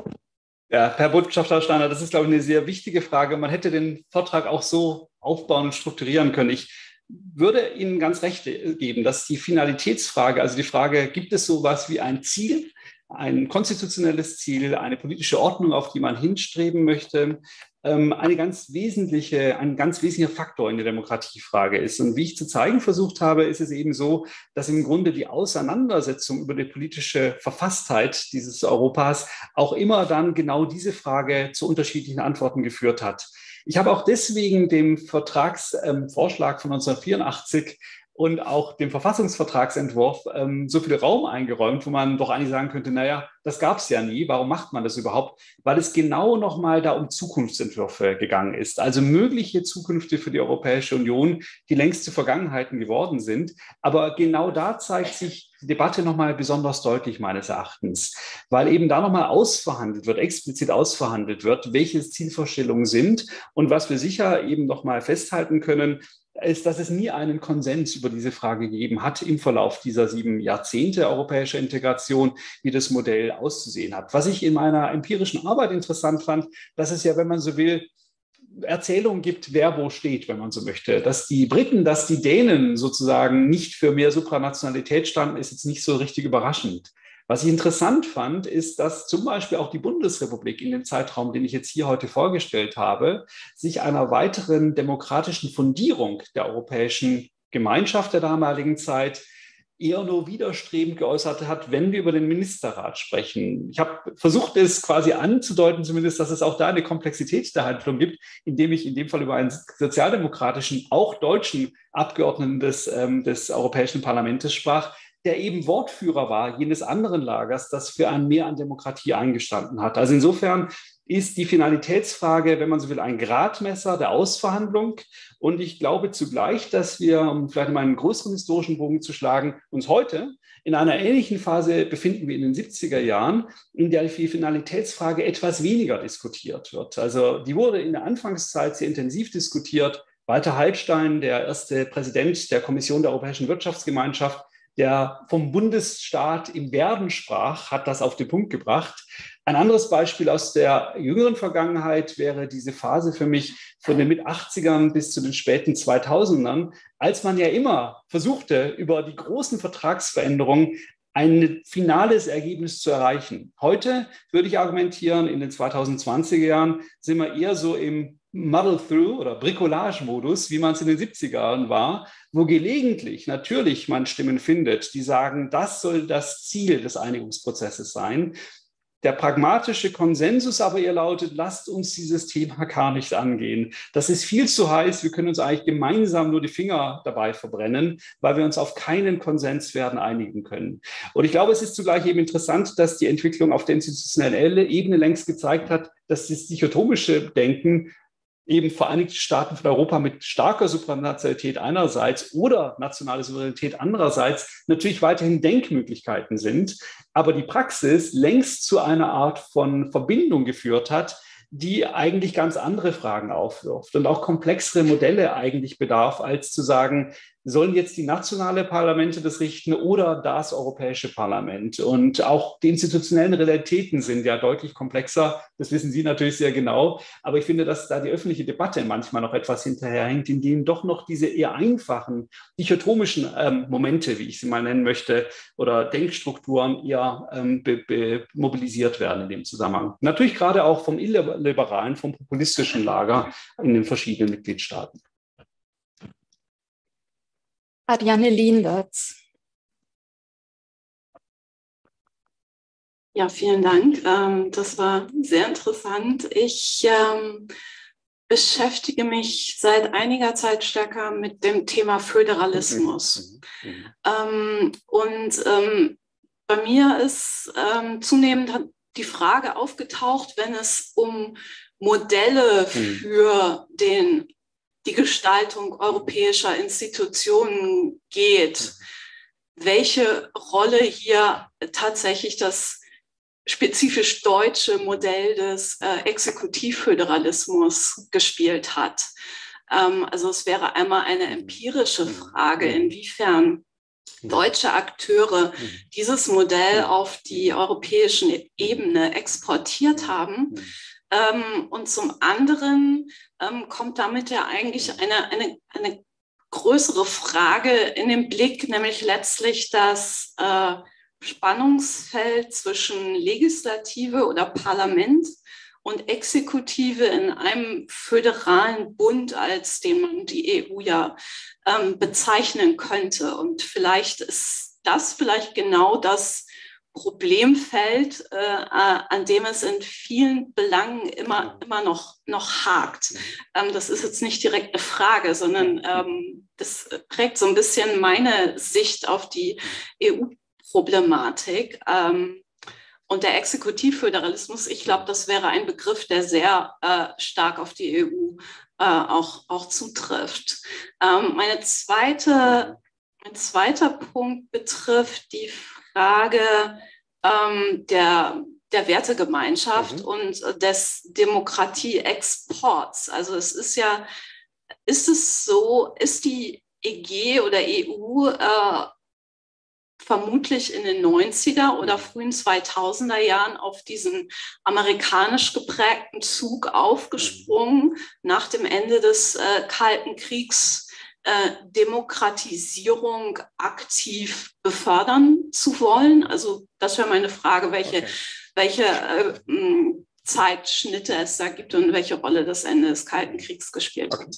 Speaker 2: ja, Herr Botschafter Steiner, das ist, glaube ich, eine sehr wichtige Frage. Man hätte den Vortrag auch so aufbauen und strukturieren können. Ich würde Ihnen ganz recht geben, dass die Finalitätsfrage, also die Frage, gibt es sowas wie ein Ziel, ein konstitutionelles Ziel, eine politische Ordnung, auf die man hinstreben möchte, eine ganz wesentliche, ein ganz wesentlicher Faktor in der Demokratiefrage ist. Und wie ich zu zeigen versucht habe, ist es eben so, dass im Grunde die Auseinandersetzung über die politische Verfasstheit dieses Europas auch immer dann genau diese Frage zu unterschiedlichen Antworten geführt hat. Ich habe auch deswegen dem Vertragsvorschlag von neunzehnhundertvierundachtzig und auch dem Verfassungsvertragsentwurf ähm, so viel Raum eingeräumt, wo man doch eigentlich sagen könnte, naja, das gab es ja nie, warum macht man das überhaupt? Weil es genau nochmal da um Zukunftsentwürfe gegangen ist, also mögliche Zukünfte für die Europäische Union, die längst zu Vergangenheiten geworden sind. Aber genau da zeigt sich die Debatte nochmal besonders deutlich meines Erachtens, weil eben da nochmal ausverhandelt wird, explizit ausverhandelt wird, welche Zielvorstellungen sind und was wir sicher eben nochmal festhalten können, ist, dass es nie einen Konsens über diese Frage gegeben hat im Verlauf dieser sieben Jahrzehnte europäischer Integration, wie das Modell auszusehen hat. Was ich in meiner empirischen Arbeit interessant fand, dass es ja, wenn man so will, Erzählungen gibt, wer wo steht, wenn man so möchte. Dass die Briten, dass die Dänen sozusagen nicht für mehr Supranationalität standen, ist jetzt nicht so richtig überraschend. Was ich interessant fand, ist, dass zum Beispiel auch die Bundesrepublik in dem Zeitraum, den ich jetzt hier heute vorgestellt habe, sich einer weiteren demokratischen Fundierung der europäischen Gemeinschaft der damaligen Zeit eher nur widerstrebend geäußert hat, wenn wir über den Ministerrat sprechen. Ich habe versucht, es quasi anzudeuten, zumindest, dass es auch da eine Komplexität der Handlung gibt, indem ich in dem Fall über einen sozialdemokratischen, auch deutschen Abgeordneten des, ähm, des Europäischen Parlaments sprach, der eben Wortführer war jenes anderen Lagers, das für ein Mehr an Demokratie eingestanden hat. Also insofern ist die Finalitätsfrage, wenn man so will, ein Gradmesser der Ausverhandlung. Und ich glaube zugleich, dass wir, um vielleicht mal einen größeren historischen Bogen zu schlagen, uns heute in einer ähnlichen Phase befinden wie in den siebziger Jahren, in der die Finalitätsfrage etwas weniger diskutiert wird. Also die wurde in der Anfangszeit sehr intensiv diskutiert. Walter Hallstein, der erste Präsident der Kommission der Europäischen Wirtschaftsgemeinschaft, der vom Bundesstaat im Werden sprach, hat das auf den Punkt gebracht. Ein anderes Beispiel aus der jüngeren Vergangenheit wäre diese Phase für mich von den Mit-achtzigern bis zu den späten zweitausendern, als man ja immer versuchte, über die großen Vertragsveränderungen ein finales Ergebnis zu erreichen. Heute würde ich argumentieren, in den zweitausendzwanziger Jahren sind wir eher so im Muddle-Through oder Bricolage-Modus, wie man es in den siebzigern war, wo gelegentlich natürlich man Stimmen findet, die sagen, das soll das Ziel des Einigungsprozesses sein. Der pragmatische Konsensus aber ihr lautet, lasst uns dieses Thema gar nicht angehen. Das ist viel zu heiß. Wir können uns eigentlich gemeinsam nur die Finger dabei verbrennen, weil wir uns auf keinen Konsens werden einigen können. Und ich glaube, es ist zugleich eben interessant, dass die Entwicklung auf der institutionellen Ebene längst gezeigt hat, dass das dichotomische Denken eben Vereinigte Staaten von Europa mit starker Supranationalität einerseits oder nationale Souveränität andererseits natürlich weiterhin Denkmöglichkeiten sind, aber die Praxis längst zu einer Art von Verbindung geführt hat, die eigentlich ganz andere Fragen aufwirft und auch komplexere Modelle eigentlich bedarf, als zu sagen, sollen jetzt die nationalen Parlamente das richten oder das Europäische Parlament? Und auch die institutionellen Realitäten sind ja deutlich komplexer. Das wissen Sie natürlich sehr genau. Aber ich finde, dass da die öffentliche Debatte manchmal noch etwas hinterherhängt, in denen doch noch diese eher einfachen, dichotomischen ähm, Momente, wie ich sie mal nennen möchte, oder Denkstrukturen eher ähm, be- be- mobilisiert werden in dem Zusammenhang. Natürlich gerade auch vom illiberalen, vom populistischen Lager in den verschiedenen Mitgliedstaaten.
Speaker 1: Ariane Lienwertz.
Speaker 4: Ja, vielen Dank. Das war sehr interessant. Ich beschäftige mich seit einiger Zeit stärker mit dem Thema Föderalismus. Und bei mir ist zunehmend die Frage aufgetaucht, wenn es um Modelle für den die Gestaltung europäischer Institutionen geht, welche Rolle hier tatsächlich das spezifisch deutsche Modell des äh, Exekutivföderalismus gespielt hat. Ähm, also es wäre einmal eine empirische Frage, inwiefern deutsche Akteure dieses Modell auf die europäische Ebene exportiert haben. Ähm, und zum anderen ähm, kommt damit ja eigentlich eine, eine, eine größere Frage in den Blick, nämlich letztlich das äh, Spannungsfeld zwischen Legislative oder Parlament und Exekutive in einem föderalen Bund, als den man die E U ja ähm, bezeichnen könnte. Und vielleicht ist das vielleicht genau das Problemfeld, äh, an dem es in vielen Belangen immer, immer noch, noch hakt. Ähm, das ist jetzt nicht direkt eine Frage, sondern ähm, das prägt so ein bisschen meine Sicht auf die E U-Problematik. Ähm, und der Exekutivföderalismus, ich glaube, das wäre ein Begriff, der sehr äh, stark auf die E U äh, auch, auch zutrifft. Ähm, meine zweite, mein zweiter Punkt betrifft die Frage ähm, der, der Wertegemeinschaft mhm. und des Demokratieexports. Also es ist ja, ist es so, ist die E G oder E U äh, vermutlich in den neunziger oder frühen zweitausender Jahren auf diesen amerikanisch geprägten Zug aufgesprungen, nach dem Ende des äh, Kalten Kriegs äh, Demokratisierung aktiv befördern zu wollen? Also das wäre meine Frage, welche, okay. welche äh, Zeitschnitte es da gibt und welche Rolle das Ende des Kalten Kriegs gespielt okay. hat.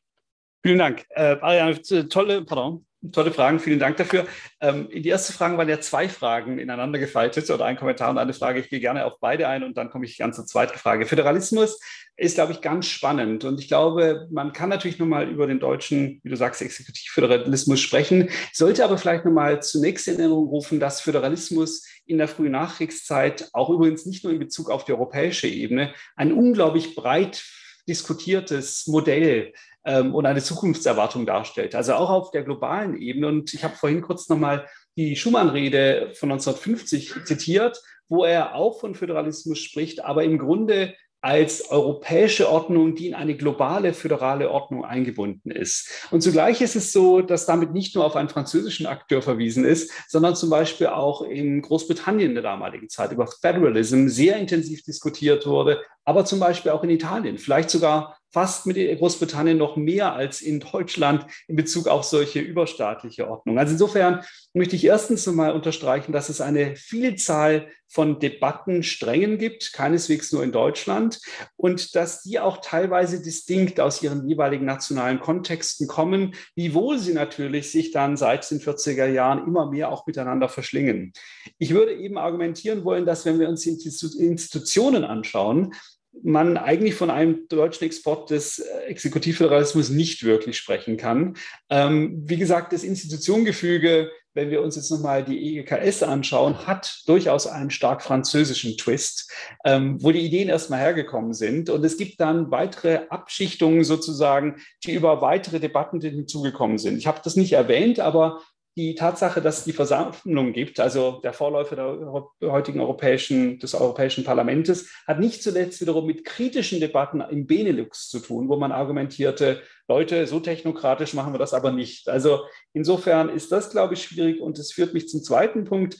Speaker 2: Vielen Dank. Äh, Ariane, tolle, pardon, tolle Fragen, vielen Dank dafür. Ähm, die erste Frage waren ja zwei Fragen ineinander gefaltet oder ein Kommentar und eine Frage. Ich gehe gerne auf beide ein und dann komme ich ganz zur zweiten Frage. Föderalismus ist, glaube ich, ganz spannend und ich glaube, man kann natürlich nochmal über den deutschen, wie du sagst, Exekutivföderalismus sprechen, sollte aber vielleicht nochmal zunächst in Erinnerung rufen, dass Föderalismus in der frühen Nachkriegszeit, auch übrigens nicht nur in Bezug auf die europäische Ebene, ein unglaublich breit diskutiertes Modell ähm, und eine Zukunftserwartung darstellt. Also auch auf der globalen Ebene. Und ich habe vorhin kurz nochmal die Schuman-Rede von neunzehnhundertfünfzig zitiert, wo er auch von Föderalismus spricht, aber im Grunde als europäische Ordnung, die in eine globale föderale Ordnung eingebunden ist. Und zugleich ist es so, dass damit nicht nur auf einen französischen Akteur verwiesen ist, sondern zum Beispiel auch in Großbritannien der damaligen Zeit über Federalism sehr intensiv diskutiert wurde, aber zum Beispiel auch in Italien, vielleicht sogar fast mit Großbritannien noch mehr als in Deutschland in Bezug auf solche überstaatliche Ordnung. Also insofern möchte ich erstens einmal unterstreichen, dass es eine Vielzahl von Debattensträngen gibt, keineswegs nur in Deutschland, und dass die auch teilweise distinkt aus ihren jeweiligen nationalen Kontexten kommen, wiewohl sie natürlich sich dann seit den vierziger Jahren immer mehr auch miteinander verschlingen. Ich würde eben argumentieren wollen, dass wenn wir uns die Institutionen anschauen, man eigentlich von einem deutschen Export des Exekutivföderalismus nicht wirklich sprechen kann. Ähm, wie gesagt, das Institutionengefüge, wenn wir uns jetzt nochmal die E G K S anschauen, hat durchaus einen stark französischen Twist, ähm, wo die Ideen erstmal hergekommen sind. Und es gibt dann weitere Abschichtungen sozusagen, die über weitere Debatten hinzugekommen sind. Ich habe das nicht erwähnt, aber die Tatsache, dass es die Versammlung gibt, also der Vorläufer der heutigen europäischen, des Europäischen Parlaments, hat nicht zuletzt wiederum mit kritischen Debatten im Benelux zu tun, wo man argumentierte, Leute, so technokratisch machen wir das aber nicht. Also insofern ist das, glaube ich, schwierig. Und es führt mich zum zweiten Punkt,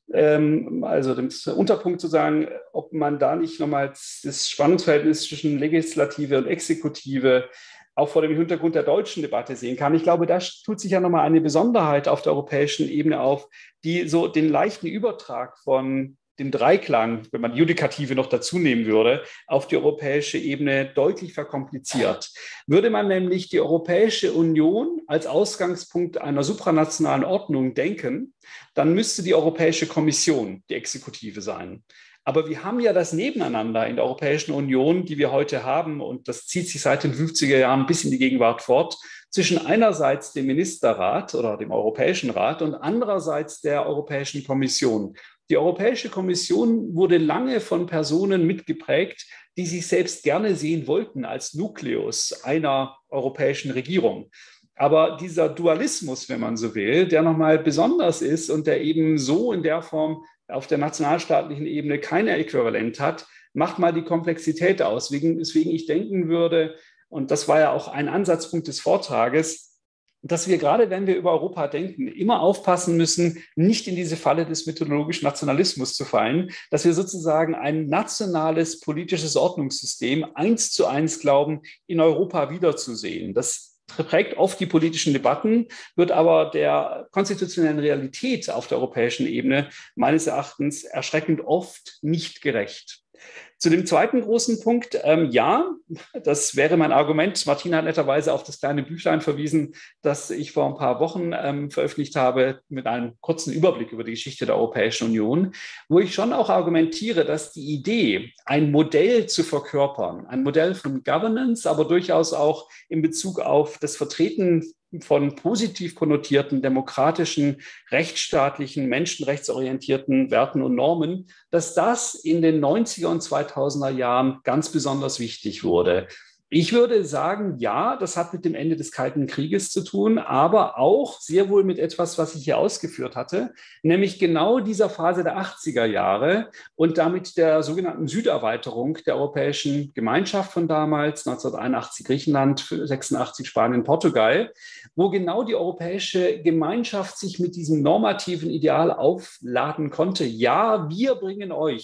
Speaker 2: ähm, also dem Unterpunkt zu sagen, ob man da nicht nochmal das Spannungsverhältnis zwischen Legislative und Exekutive auch vor dem Hintergrund der deutschen Debatte sehen kann. Ich glaube, da tut sich ja nochmal eine Besonderheit auf der europäischen Ebene auf, die so den leichten Übertrag von dem Dreiklang, wenn man Judikative noch dazu nehmen würde, auf die europäische Ebene deutlich verkompliziert. Würde man nämlich die Europäische Union als Ausgangspunkt einer supranationalen Ordnung denken, dann müsste die Europäische Kommission die Exekutive sein. Aber wir haben ja das Nebeneinander in der Europäischen Union, die wir heute haben, und das zieht sich seit den fünfziger Jahren bis in die Gegenwart fort, zwischen einerseits dem Ministerrat oder dem Europäischen Rat und andererseits der Europäischen Kommission. Die Europäische Kommission wurde lange von Personen mitgeprägt, die sich selbst gerne sehen wollten als Nukleus einer europäischen Regierung. Aber dieser Dualismus, wenn man so will, der nochmal besonders ist und der eben so in der Form auf der nationalstaatlichen Ebene kein Äquivalent hat, macht mal die Komplexität aus. Weswegen, weswegen ich denken würde, und das war ja auch ein Ansatzpunkt des Vortrages, dass wir gerade, wenn wir über Europa denken, immer aufpassen müssen, nicht in diese Falle des mythologischen Nationalismus zu fallen, dass wir sozusagen ein nationales politisches Ordnungssystem eins zu eins glauben, in Europa wiederzusehen. Das prägt oft die politischen Debatten, wird aber der konstitutionellen Realität auf der europäischen Ebene meines Erachtens erschreckend oft nicht gerecht. Zu dem zweiten großen Punkt, ähm, ja, das wäre mein Argument. Martina hat netterweise auf das kleine Büchlein verwiesen, das ich vor ein paar Wochen ähm, veröffentlicht habe mit einem kurzen Überblick über die Geschichte der Europäischen Union, wo ich schon auch argumentiere, dass die Idee, ein Modell zu verkörpern, ein Modell von Governance, aber durchaus auch in Bezug auf das Vertreten von positiv konnotierten, demokratischen, rechtsstaatlichen, menschenrechtsorientierten Werten und Normen, dass das in den neunziger und zweitausender Jahren ganz besonders wichtig wurde. Ich würde sagen, ja, das hat mit dem Ende des Kalten Krieges zu tun, aber auch sehr wohl mit etwas, was ich hier ausgeführt hatte, nämlich genau dieser Phase der achtziger Jahre und damit der sogenannten Süderweiterung der Europäischen Gemeinschaft von damals, neunzehnhunderteinundachtzig Griechenland, sechsundachtzig Spanien, Portugal, wo genau die Europäische Gemeinschaft sich mit diesem normativen Ideal aufladen konnte. Ja, wir bringen euch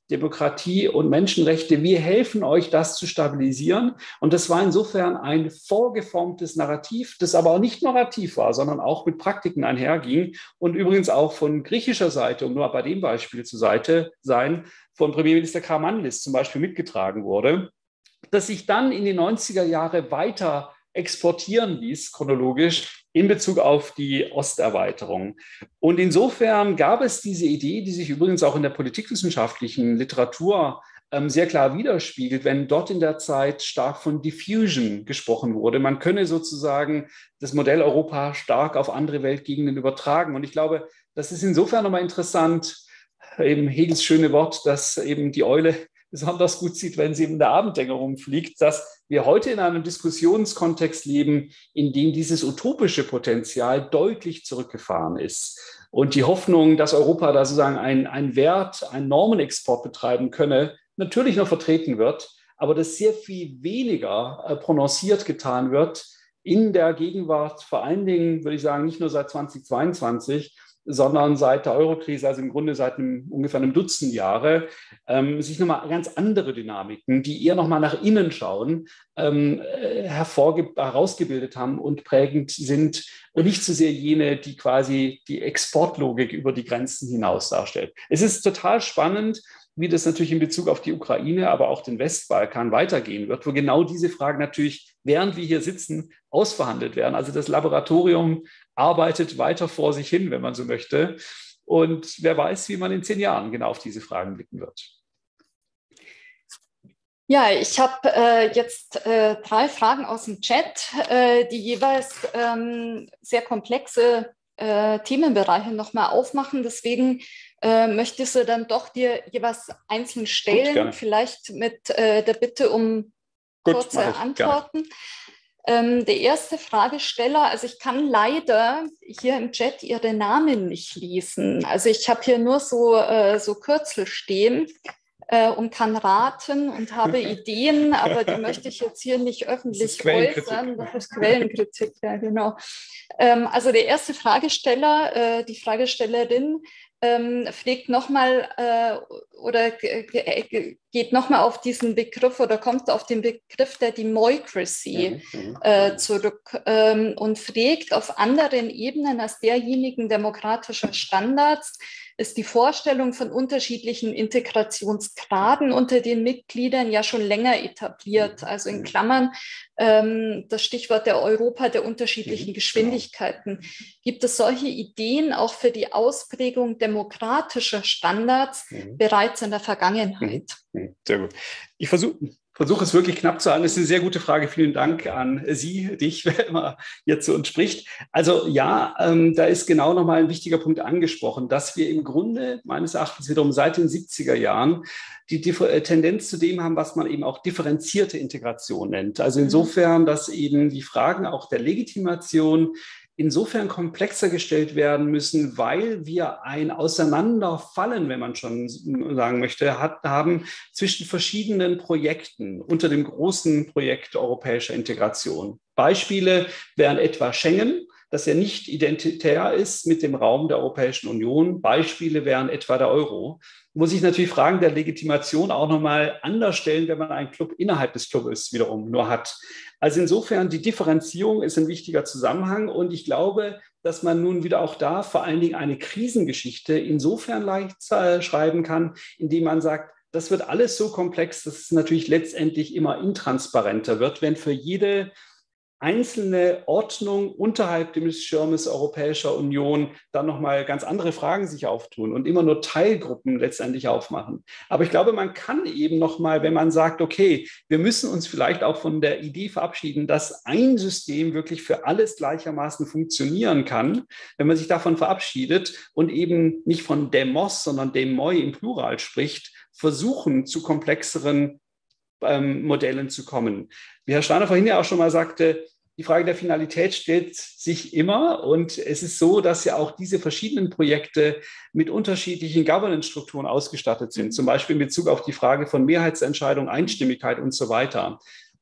Speaker 2: Demokratie und Menschenrechte. Wir helfen euch, das zu stabilisieren. Und das war insofern ein vorgeformtes Narrativ, das aber auch nicht narrativ war, sondern auch mit Praktiken einherging und übrigens auch von griechischer Seite, um nur bei dem Beispiel zur Seite sein, von Premierminister Karamanlis zum Beispiel mitgetragen wurde, das sich dann in die neunziger Jahre weiter exportieren ließ, chronologisch, in Bezug auf die Osterweiterung. Und insofern gab es diese Idee, die sich übrigens auch in der politikwissenschaftlichen Literatur ähm, sehr klar widerspiegelt, wenn dort in der Zeit stark von Diffusion gesprochen wurde. Man könne sozusagen das Modell Europa stark auf andere Weltgegenden übertragen. Und ich glaube, das ist insofern nochmal interessant, eben Hegels schöne Wort, dass eben die Eule besonders gut sieht, wenn sie in der Abenddämmerung fliegt, dass wir heute in einem Diskussionskontext leben, in dem dieses utopische Potenzial deutlich zurückgefahren ist. Und die Hoffnung, dass Europa da sozusagen einen, einen Wert, einen Normenexport betreiben könne, natürlich noch vertreten wird, aber dass sehr viel weniger äh, prononciert getan wird in der Gegenwart, vor allen Dingen, würde ich sagen, nicht nur seit zweitausendzweiundzwanzig, sondern seit der Eurokrise, also im Grunde seit einem, ungefähr einem Dutzend Jahre, ähm, sich nochmal ganz andere Dynamiken, die eher nochmal nach innen schauen, ähm, hervorge- herausgebildet haben und prägend sind und nicht so sehr jene, die quasi die Exportlogik über die Grenzen hinaus darstellt. Es ist total spannend, wie das natürlich in Bezug auf die Ukraine, aber auch den Westbalkan weitergehen wird, wo genau diese Fragen natürlich, während wir hier sitzen, ausverhandelt werden. Also das Laboratorium arbeitet weiter vor sich hin, wenn man so möchte. Und wer weiß, wie man in zehn Jahren genau auf diese Fragen blicken wird.
Speaker 1: Ja, ich habe äh, jetzt äh, drei Fragen aus dem Chat, äh, die jeweils ähm, sehr komplexe äh, Themenbereiche nochmal aufmachen. Deswegen äh, möchte ich sie dann doch dir jeweils einzeln stellen, Gut, vielleicht mit äh, der Bitte um Gut, kurze Antworten. Ähm, der erste Fragesteller, also ich kann leider hier im Chat Ihre Namen nicht lesen. Also ich habe hier nur so, äh, so Kürzel stehen äh, und kann raten und habe Ideen, aber die möchte ich jetzt hier nicht öffentlich das äußern. Das ist Quellenkritik, ja genau. Ähm, also der erste Fragesteller, äh, die Fragestellerin, Ähm, pflegt nochmal äh, oder geht nochmal auf diesen Begriff oder kommt auf den Begriff der Democracy mhm. äh, zurück ähm, und fragt, auf anderen Ebenen als derjenigen demokratischer Standards ist die Vorstellung von unterschiedlichen Integrationsgraden unter den Mitgliedern ja schon länger etabliert. Also in Klammern ähm, das Stichwort der Europa der unterschiedlichen Geschwindigkeiten. Gibt es solche Ideen auch für die Ausprägung demokratischer Standards mhm. bereits in der Vergangenheit?
Speaker 2: Mhm. Sehr gut. Ich versuche versuche es wirklich knapp zu halten. Das ist eine sehr gute Frage. Vielen Dank an Sie, dich, wer immer hier zu uns spricht. Also ja, ähm, da ist genau nochmal ein wichtiger Punkt angesprochen, dass wir im Grunde meines Erachtens wiederum seit den siebziger Jahren die Differ- Tendenz zu dem haben, was man eben auch differenzierte Integration nennt. Also insofern, dass eben die Fragen auch der Legitimation insofern komplexer gestellt werden müssen, weil wir ein Auseinanderfallen, wenn man schon sagen möchte, hat, haben zwischen verschiedenen Projekten unter dem großen Projekt europäischer Integration. Beispiele wären etwa Schengen, das ja nicht identitär ist mit dem Raum der Europäischen Union. Beispiele wären etwa der Euro. Muss ich natürlich Fragen der Legitimation auch nochmal anders stellen, wenn man einen Club innerhalb des Clubes wiederum nur hat. Also insofern, die Differenzierung ist ein wichtiger Zusammenhang und ich glaube, dass man nun wieder auch da vor allen Dingen eine Krisengeschichte insofern leicht äh, schreiben kann, indem man sagt, das wird alles so komplex, dass es natürlich letztendlich immer intransparenter wird, wenn für jede einzelne Ordnung unterhalb des Schirmes Europäischer Union dann nochmal ganz andere Fragen sich auftun und immer nur Teilgruppen letztendlich aufmachen. Aber ich glaube, man kann eben nochmal, wenn man sagt, okay, wir müssen uns vielleicht auch von der Idee verabschieden, dass ein System wirklich für alles gleichermaßen funktionieren kann, wenn man sich davon verabschiedet und eben nicht von Demos, sondern Demoi im Plural spricht, versuchen zu komplexeren Ähm, Modellen zu kommen. Wie Herr Steiner vorhin ja auch schon mal sagte, die Frage der Finalität stellt sich immer und es ist so, dass ja auch diese verschiedenen Projekte mit unterschiedlichen Governance-Strukturen ausgestattet sind, zum Beispiel in Bezug auf die Frage von Mehrheitsentscheidung, Einstimmigkeit und so weiter.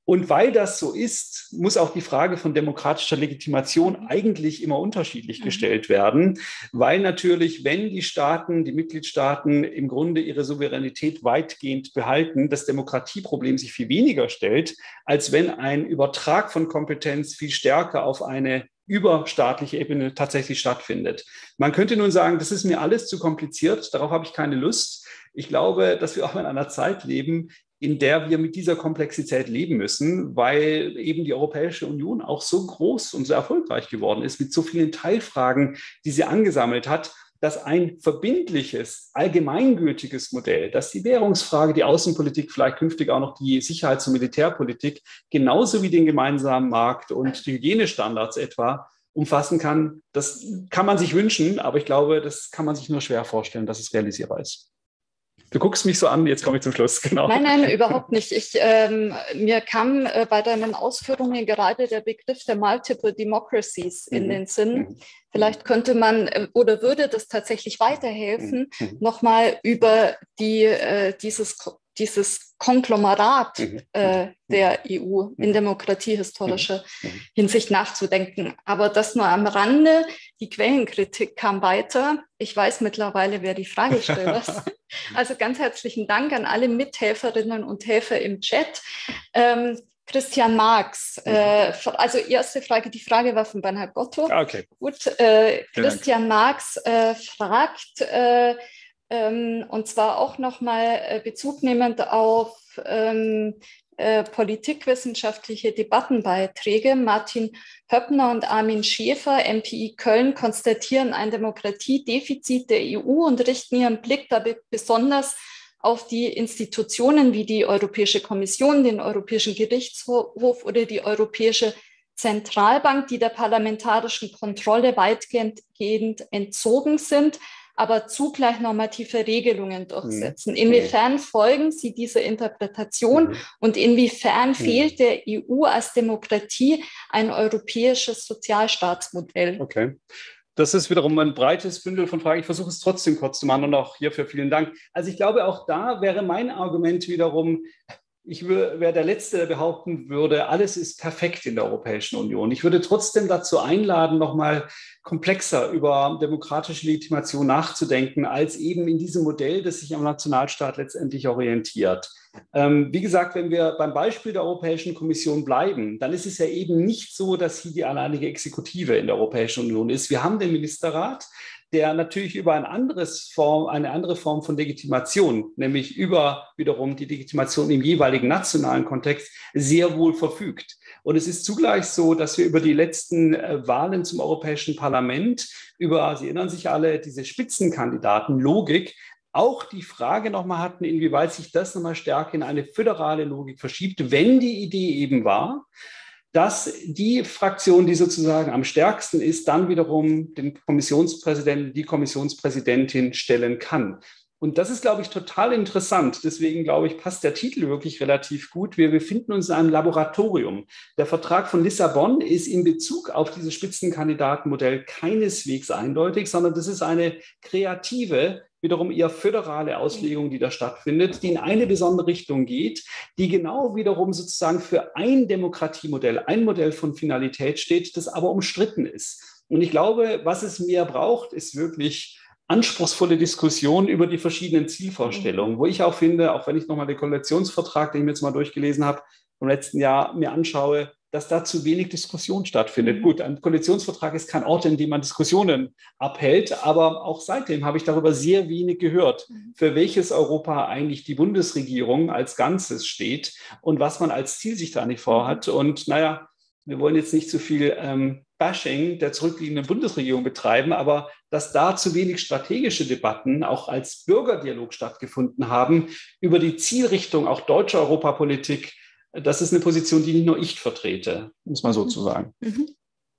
Speaker 2: Und weil das so ist, muss auch die Frage von demokratischer Legitimation eigentlich immer unterschiedlich gestellt werden, weil natürlich, wenn die Staaten, die Mitgliedstaaten im Grunde ihre Souveränität weitgehend behalten, das Demokratieproblem sich viel weniger stellt, als wenn ein Übertrag von Kompetenz viel stärker auf eine überstaatliche Ebene tatsächlich stattfindet. Man könnte nun sagen, das ist mir alles zu kompliziert, darauf habe ich keine Lust. Ich glaube, dass wir auch in einer Zeit leben, in der wir mit dieser Komplexität leben müssen, weil eben die Europäische Union auch so groß und so erfolgreich geworden ist, mit so vielen Teilfragen, die sie angesammelt hat, dass ein verbindliches, allgemeingültiges Modell, das die Währungsfrage, die Außenpolitik, vielleicht künftig auch noch die Sicherheits- und Militärpolitik, genauso wie den gemeinsamen Markt und die Hygienestandards etwa umfassen kann, das kann man sich wünschen, aber ich glaube, das kann man sich nur schwer vorstellen, dass es realisierbar ist. Du guckst mich so an, jetzt komme ich zum Schluss. Genau.
Speaker 1: Nein, nein, überhaupt nicht. Ich, ähm, mir kam äh, bei deinen Ausführungen gerade der Begriff der Multiple Democracies in mhm. den Sinn. Mhm. Vielleicht könnte man äh, oder würde das tatsächlich weiterhelfen, mhm. nochmal über die, äh, dieses, dieses Konglomerat äh, der E U in demokratiehistorischer Hinsicht nachzudenken. Aber das nur am Rande. Die Quellenkritik kam weiter. Ich weiß mittlerweile, wer die Fragesteller ist. Also ganz herzlichen Dank an alle Mithelferinnen und Helfer im Chat. Ähm, Christian Marx, äh, also erste Frage, die Frage war von Bernhard Gotto.
Speaker 2: Okay.
Speaker 1: Gut, äh, Christian Marx äh, fragt, äh, ähm, und zwar auch nochmal äh, bezugnehmend auf ähm, äh, politikwissenschaftliche Debattenbeiträge. Martin Höppner und Armin Schäfer, M P I Köln, konstatieren ein Demokratiedefizit der E U und richten ihren Blick dabei besonders auf die Institutionen wie die Europäische Kommission, den Europäischen Gerichtshof oder die Europäische Zentralbank, die der parlamentarischen Kontrolle weitgehend entzogen sind, aber zugleich normative Regelungen durchsetzen. Inwiefern folgen Sie dieser Interpretation und inwiefern fehlt der E U als Demokratie ein europäisches Sozialstaatsmodell?
Speaker 2: Okay. Das ist wiederum ein breites Bündel von Fragen. Ich versuche es trotzdem kurz zu machen und auch hierfür vielen Dank. Also ich glaube, auch da wäre mein Argument wiederum, ich wäre der Letzte, der behaupten würde, alles ist perfekt in der Europäischen Union. Ich würde trotzdem dazu einladen, nochmal komplexer über demokratische Legitimation nachzudenken, als eben in diesem Modell, das sich am Nationalstaat letztendlich orientiert. Ähm, wie gesagt, wenn wir beim Beispiel der Europäischen Kommission bleiben, dann ist es ja eben nicht so, dass sie die alleinige Exekutive in der Europäischen Union ist. Wir haben den Ministerrat, der natürlich über ein anderes Form, eine andere Form von Legitimation, nämlich über wiederum die Legitimation im jeweiligen nationalen Kontext, sehr wohl verfügt. Und es ist zugleich so, dass wir über die letzten äh, Wahlen zum Europäischen Parlament, über, Sie erinnern sich alle, diese Spitzenkandidatenlogik, auch die Frage nochmal hatten, inwieweit sich das nochmal stärker in eine föderale Logik verschiebt, wenn die Idee eben war, dass die Fraktion, die sozusagen am stärksten ist, dann wiederum den Kommissionspräsidenten, die Kommissionspräsidentin stellen kann. Und das ist, glaube ich, total interessant. Deswegen, glaube ich, passt der Titel wirklich relativ gut. Wir befinden uns in einem Laboratorium. Der Vertrag von Lissabon ist in Bezug auf dieses Spitzenkandidatenmodell keineswegs eindeutig, sondern das ist eine kreative, wiederum eher föderale Auslegung, die da stattfindet, die in eine besondere Richtung geht, die genau wiederum sozusagen für ein Demokratiemodell, ein Modell von Finalität steht, das aber umstritten ist. Und ich glaube, was es mehr braucht, ist wirklich anspruchsvolle Diskussion über die verschiedenen Zielvorstellungen, wo ich auch finde, auch wenn ich nochmal den Koalitionsvertrag, den ich mir jetzt mal durchgelesen habe, vom letzten Jahr mir anschaue, dass da zu wenig Diskussion stattfindet. Mhm. Gut, ein Koalitionsvertrag ist kein Ort, in dem man Diskussionen abhält, aber auch seitdem habe ich darüber sehr wenig gehört, mhm. für welches Europa eigentlich die Bundesregierung als Ganzes steht und was man als Ziel sich da nicht vorhat. Und naja, wir wollen jetzt nicht zu viel ähm, Bashing der zurückliegenden Bundesregierung betreiben, aber dass da zu wenig strategische Debatten auch als Bürgerdialog stattgefunden haben über die Zielrichtung auch deutscher Europapolitik, das ist eine Position, die nicht nur ich vertrete, um es mal so zu sagen.
Speaker 1: Mhm.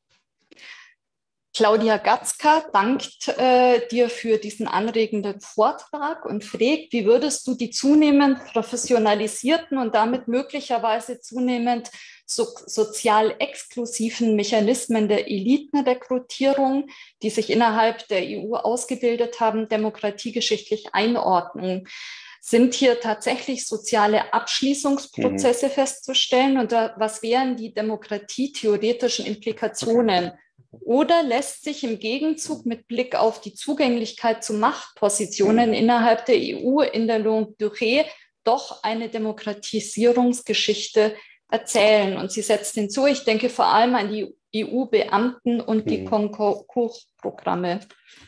Speaker 1: Claudia Gatzka dankt äh, dir für diesen anregenden Vortrag und fragt, wie würdest du die zunehmend professionalisierten und damit möglicherweise zunehmend so, sozial exklusiven Mechanismen der Elitenrekrutierung, die sich innerhalb der E U ausgebildet haben, demokratiegeschichtlich einordnen? Sind hier tatsächlich soziale Abschließungsprozesse mhm. festzustellen? Und da, was wären die demokratietheoretischen Implikationen? Oder lässt sich im Gegenzug mit Blick auf die Zugänglichkeit zu Machtpositionen innerhalb der E U in der Longue Durée doch eine Demokratisierungsgeschichte erzählen? Und sie setzt hinzu, ich denke vor allem an die E U-Beamten und die Concours-Programme.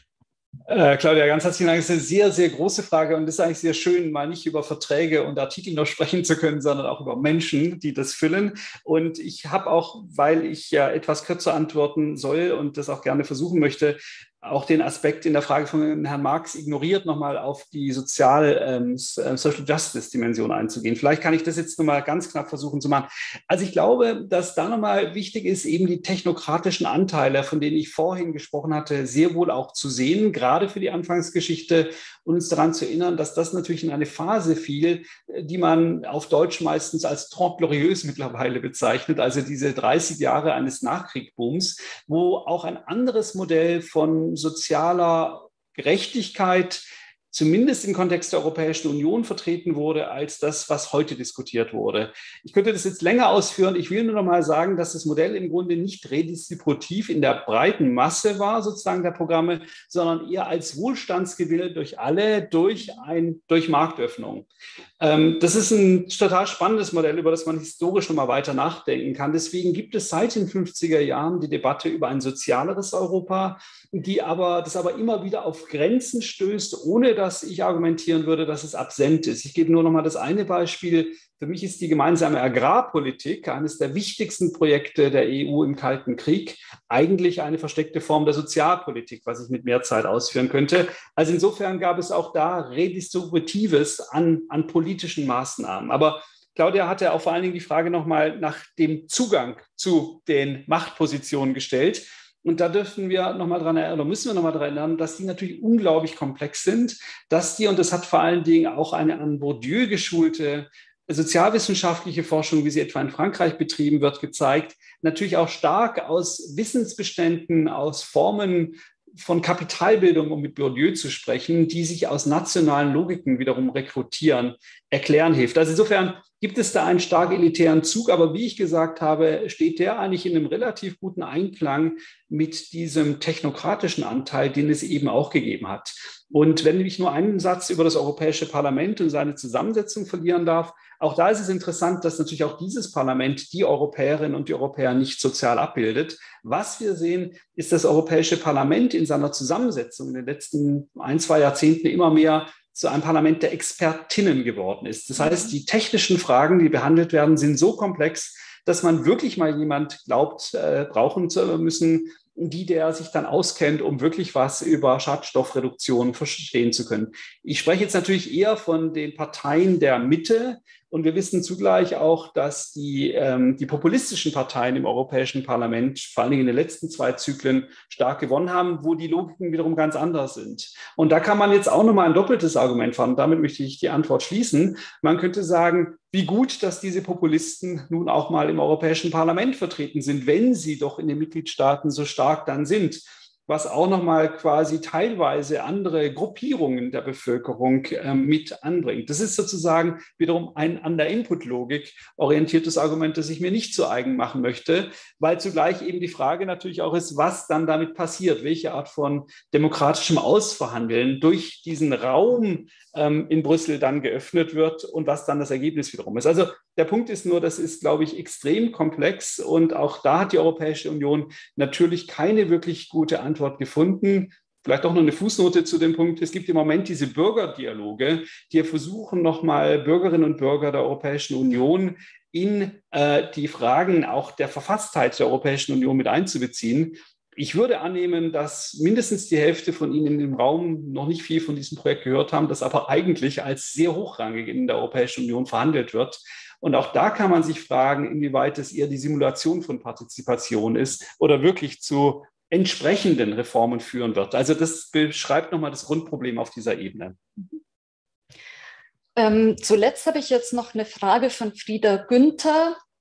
Speaker 2: Äh, Claudia, ganz herzlichen Dank. Das ist eine sehr, sehr große Frage und es ist eigentlich sehr schön, mal nicht über Verträge und Artikel noch sprechen zu können, sondern auch über Menschen, die das füllen. Und ich habe auch, weil ich ja etwas kürzer antworten soll und das auch gerne versuchen möchte, auch den Aspekt in der Frage von Herrn Marx ignoriert, nochmal auf die Sozial, ähm, Social Justice Dimension einzugehen. Vielleicht kann ich das jetzt nochmal ganz knapp versuchen zu machen. Also ich glaube, dass da nochmal wichtig ist, eben die technokratischen Anteile, von denen ich vorhin gesprochen hatte, sehr wohl auch zu sehen, gerade für die Anfangsgeschichte, und uns daran zu erinnern, dass das natürlich in eine Phase fiel, die man auf Deutsch meistens als Trente Glorieuses mittlerweile bezeichnet, also diese dreißig Jahre eines Nachkriegsbooms, wo auch ein anderes Modell von sozialer Gerechtigkeit zumindest im Kontext der Europäischen Union vertreten wurde, als das, was heute diskutiert wurde. Ich könnte das jetzt länger ausführen. Ich will nur noch mal sagen, dass das Modell im Grunde nicht redistributiv in der breiten Masse war, sozusagen der Programme, sondern eher als Wohlstandsgewinn durch alle, durch, ein, durch Marktöffnung. Ähm, das ist ein total spannendes Modell, über das man historisch noch mal weiter nachdenken kann. Deswegen gibt es seit den fünfziger Jahren die Debatte über ein sozialeres Europa, die aber, das aber immer wieder auf Grenzen stößt, ohne dass ich argumentieren würde, dass es absent ist. Ich gebe nur noch mal das eine Beispiel. Für mich ist die gemeinsame Agrarpolitik eines der wichtigsten Projekte der E U im Kalten Krieg, eigentlich eine versteckte Form der Sozialpolitik, was ich mit mehr Zeit ausführen könnte. Also insofern gab es auch da Redistributives an, an politischen Maßnahmen. Aber Claudia hatte auch vor allen Dingen die Frage noch mal nach dem Zugang zu den Machtpositionen gestellt. Und da dürfen wir noch mal dran erinnern, oder müssen wir noch mal daran erinnern, dass die natürlich unglaublich komplex sind, dass die, und das hat vor allen Dingen auch eine an Bourdieu geschulte sozialwissenschaftliche Forschung, wie sie etwa in Frankreich betrieben wird, gezeigt, natürlich auch stark aus Wissensbeständen, aus Formen von Kapitalbildung, um mit Bourdieu zu sprechen, die sich aus nationalen Logiken wiederum rekrutieren, erklären hilft. Also insofern gibt es da einen stark elitären Zug, aber wie ich gesagt habe, steht der eigentlich in einem relativ guten Einklang mit diesem technokratischen Anteil, den es eben auch gegeben hat. Und wenn ich nur einen Satz über das Europäische Parlament und seine Zusammensetzung verlieren darf, auch da ist es interessant, dass natürlich auch dieses Parlament die Europäerinnen und die Europäer nicht sozial abbildet. Was wir sehen, ist das Europäische Parlament in seiner Zusammensetzung in den letzten ein, zwei Jahrzehnten immer mehr zu einem Parlament der Expertinnen geworden ist. Das heißt, die technischen Fragen, die behandelt werden, sind so komplex, dass man wirklich mal jemand glaubt, äh, brauchen zu müssen, die der sich dann auskennt, um wirklich was über Schadstoffreduktion verstehen zu können. Ich spreche jetzt natürlich eher von den Parteien der Mitte. Und wir wissen zugleich auch, dass die, ähm, die populistischen Parteien im Europäischen Parlament, vor allen Dingen in den letzten zwei Zyklen, stark gewonnen haben, wo die Logiken wiederum ganz anders sind. Und da kann man jetzt auch nochmal ein doppeltes Argument fahren. Damit möchte ich die Antwort schließen. Man könnte sagen, wie gut, dass diese Populisten nun auch mal im Europäischen Parlament vertreten sind, wenn sie doch in den Mitgliedstaaten so stark dann sind, was auch nochmal quasi teilweise andere Gruppierungen der Bevölkerung äh, mit anbringt. Das ist sozusagen wiederum ein an der Input-Logik orientiertes Argument, das ich mir nicht zu eigen machen möchte, weil zugleich eben die Frage natürlich auch ist, was dann damit passiert, welche Art von demokratischem Ausverhandeln durch diesen Raum ähm, in Brüssel dann geöffnet wird und was dann das Ergebnis wiederum ist. Also der Punkt ist nur, das ist, glaube ich, extrem komplex und auch da hat die Europäische Union natürlich keine wirklich gute Antwort gefunden. Vielleicht auch noch eine Fußnote zu dem Punkt. Es gibt im Moment diese Bürgerdialoge, die versuchen, nochmal Bürgerinnen und Bürger der Europäischen Union in äh, die Fragen auch der Verfasstheit der Europäischen Union mit einzubeziehen. Ich würde annehmen, dass mindestens die Hälfte von Ihnen im Raum noch nicht viel von diesem Projekt gehört haben, das aber eigentlich als sehr hochrangig in der Europäischen Union verhandelt wird. Und auch da kann man sich fragen, inwieweit es eher die Simulation von Partizipation ist oder wirklich zu entsprechenden Reformen führen wird. Also das beschreibt nochmal das Grundproblem auf dieser Ebene.
Speaker 1: Ähm, zuletzt habe ich jetzt noch eine Frage von Frieda Günther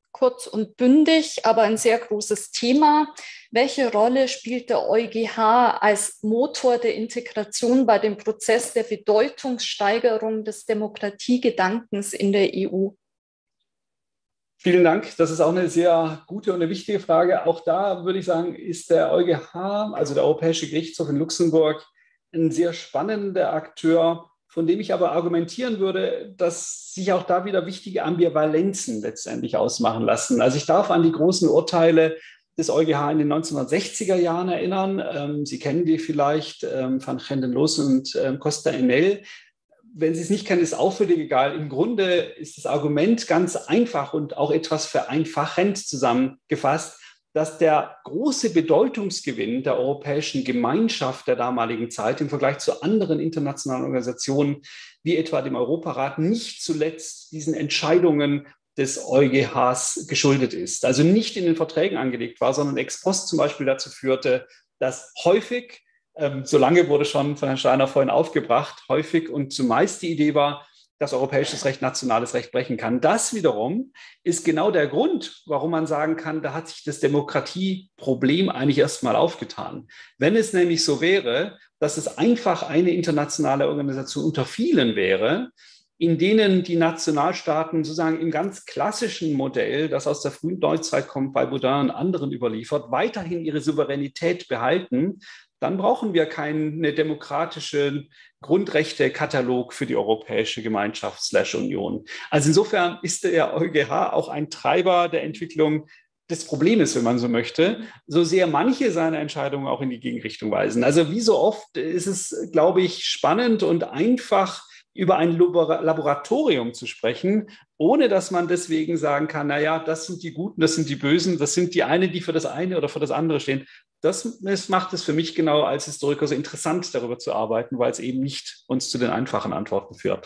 Speaker 1: kurz und bündig, aber ein sehr großes Thema. Welche Rolle spielt der EuGH als Motor der Integration bei dem Prozess der Bedeutungssteigerung des Demokratiegedankens in der E U?
Speaker 2: Vielen Dank. Das ist auch eine sehr gute und eine wichtige Frage. Auch da würde ich sagen, ist der EuGH, also der Europäische Gerichtshof in Luxemburg, ein sehr spannender Akteur, von dem ich aber argumentieren würde, dass sich auch da wieder wichtige Ambivalenzen letztendlich ausmachen lassen. Also ich darf an die großen Urteile des EuGH in den neunzehnhundertsechziger Jahren erinnern. Ähm, Sie kennen die vielleicht, ähm, Van Genden-Loos und ähm, Costa-Enel. Wenn Sie es nicht kennen, ist auch völlig egal. Im Grunde ist das Argument ganz einfach und auch etwas vereinfachend zusammengefasst, dass der große Bedeutungsgewinn der Europäischen Gemeinschaft der damaligen Zeit im Vergleich zu anderen internationalen Organisationen, wie etwa dem Europarat, nicht zuletzt diesen Entscheidungen des EuGHs geschuldet ist. Also nicht in den Verträgen angelegt war, sondern ex post zum Beispiel dazu führte, dass häufig, ähm, so lange wurde schon von Herrn Steiner vorhin aufgebracht, häufig und zumeist die Idee war, dass europäisches Recht nationales Recht brechen kann. Das wiederum ist genau der Grund, warum man sagen kann, da hat sich das Demokratieproblem eigentlich erst mal aufgetan. Wenn es nämlich so wäre, dass es einfach eine internationale Organisation unter vielen wäre, in denen die Nationalstaaten sozusagen im ganz klassischen Modell, das aus der frühen Neuzeit kommt, bei Baudin und anderen überliefert, weiterhin ihre Souveränität behalten, dann brauchen wir keinen demokratischen Grundrechtekatalog für die Europäische Gemeinschaft slash Union. Also insofern ist der EuGH auch ein Treiber der Entwicklung des Problems, wenn man so möchte, so sehr manche seiner Entscheidungen auch in die Gegenrichtung weisen. Also wie so oft ist es, glaube ich, spannend und einfach, über ein Laboratorium zu sprechen, ohne dass man deswegen sagen kann, naja, das sind die Guten, das sind die Bösen, das sind die einen, die für das eine oder für das andere stehen. Das, das macht es für mich genau als Historiker so interessant, darüber zu arbeiten, weil es eben nicht uns zu den einfachen Antworten führt.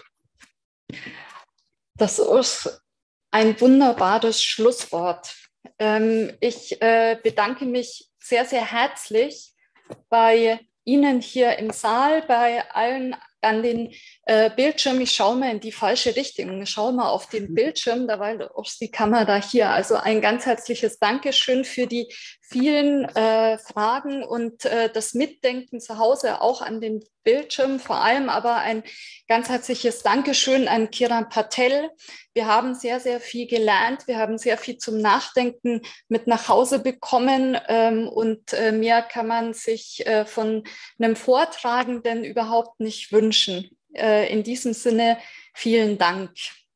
Speaker 1: Das ist ein wunderbares Schlusswort. Ich bedanke mich sehr, sehr herzlich bei Ihnen hier im Saal, bei allen an den äh, Bildschirm. Ich schaue mal in die falsche Richtung. Ich schaue mal auf den Bildschirm, da war die Kamera hier. Also ein ganz herzliches Dankeschön für die vielen äh, Fragen und äh, das Mitdenken zu Hause auch an den Bildschirm. Vor allem aber ein ganz herzliches Dankeschön an Kiran Patel. Wir haben sehr, sehr viel gelernt. Wir haben sehr viel zum Nachdenken mit nach Hause bekommen. Ähm, und äh, mehr kann man sich äh, von einem Vortragenden überhaupt nicht wünschen. Äh, in diesem Sinne, vielen Dank.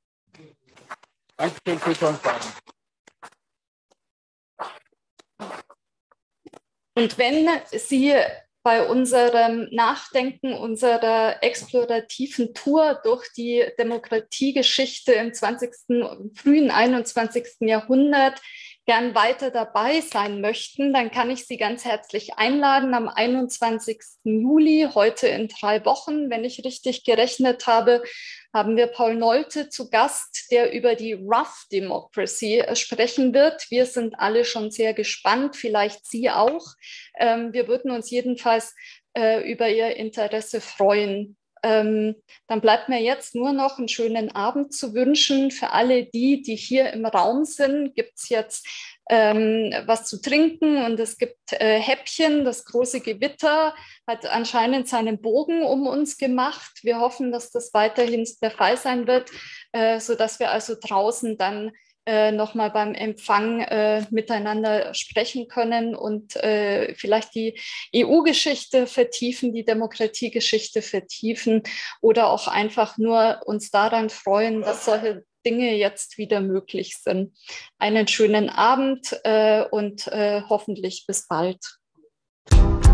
Speaker 2: Danke für die Fragen.
Speaker 1: Und wenn Sie bei unserem Nachdenken, unserer explorativen Tour durch die Demokratiegeschichte im zwanzigsten, frühen einundzwanzigsten Jahrhundert gern weiter dabei sein möchten, dann kann ich Sie ganz herzlich einladen am einundzwanzigsten Juli, heute in drei Wochen, wenn ich richtig gerechnet habe, haben wir Paul Nolte zu Gast, der über die Rough Democracy sprechen wird. Wir sind alle schon sehr gespannt, vielleicht Sie auch. Wir würden uns jedenfalls über Ihr Interesse freuen. Ähm, dann bleibt mir jetzt nur noch einen schönen Abend zu wünschen. Für alle die, die hier im Raum sind, gibt es jetzt ähm, was zu trinken und es gibt äh, Häppchen. Das große Gewitter hat anscheinend seinen Bogen um uns gemacht. Wir hoffen, dass das weiterhin der Fall sein wird, äh, sodass wir also draußen dann Äh, nochmal beim Empfang äh, miteinander sprechen können und äh, vielleicht die E U-Geschichte vertiefen, die Demokratiegeschichte vertiefen oder auch einfach nur uns daran freuen, dass solche Dinge jetzt wieder möglich sind. Einen schönen Abend äh, und äh, hoffentlich bis bald.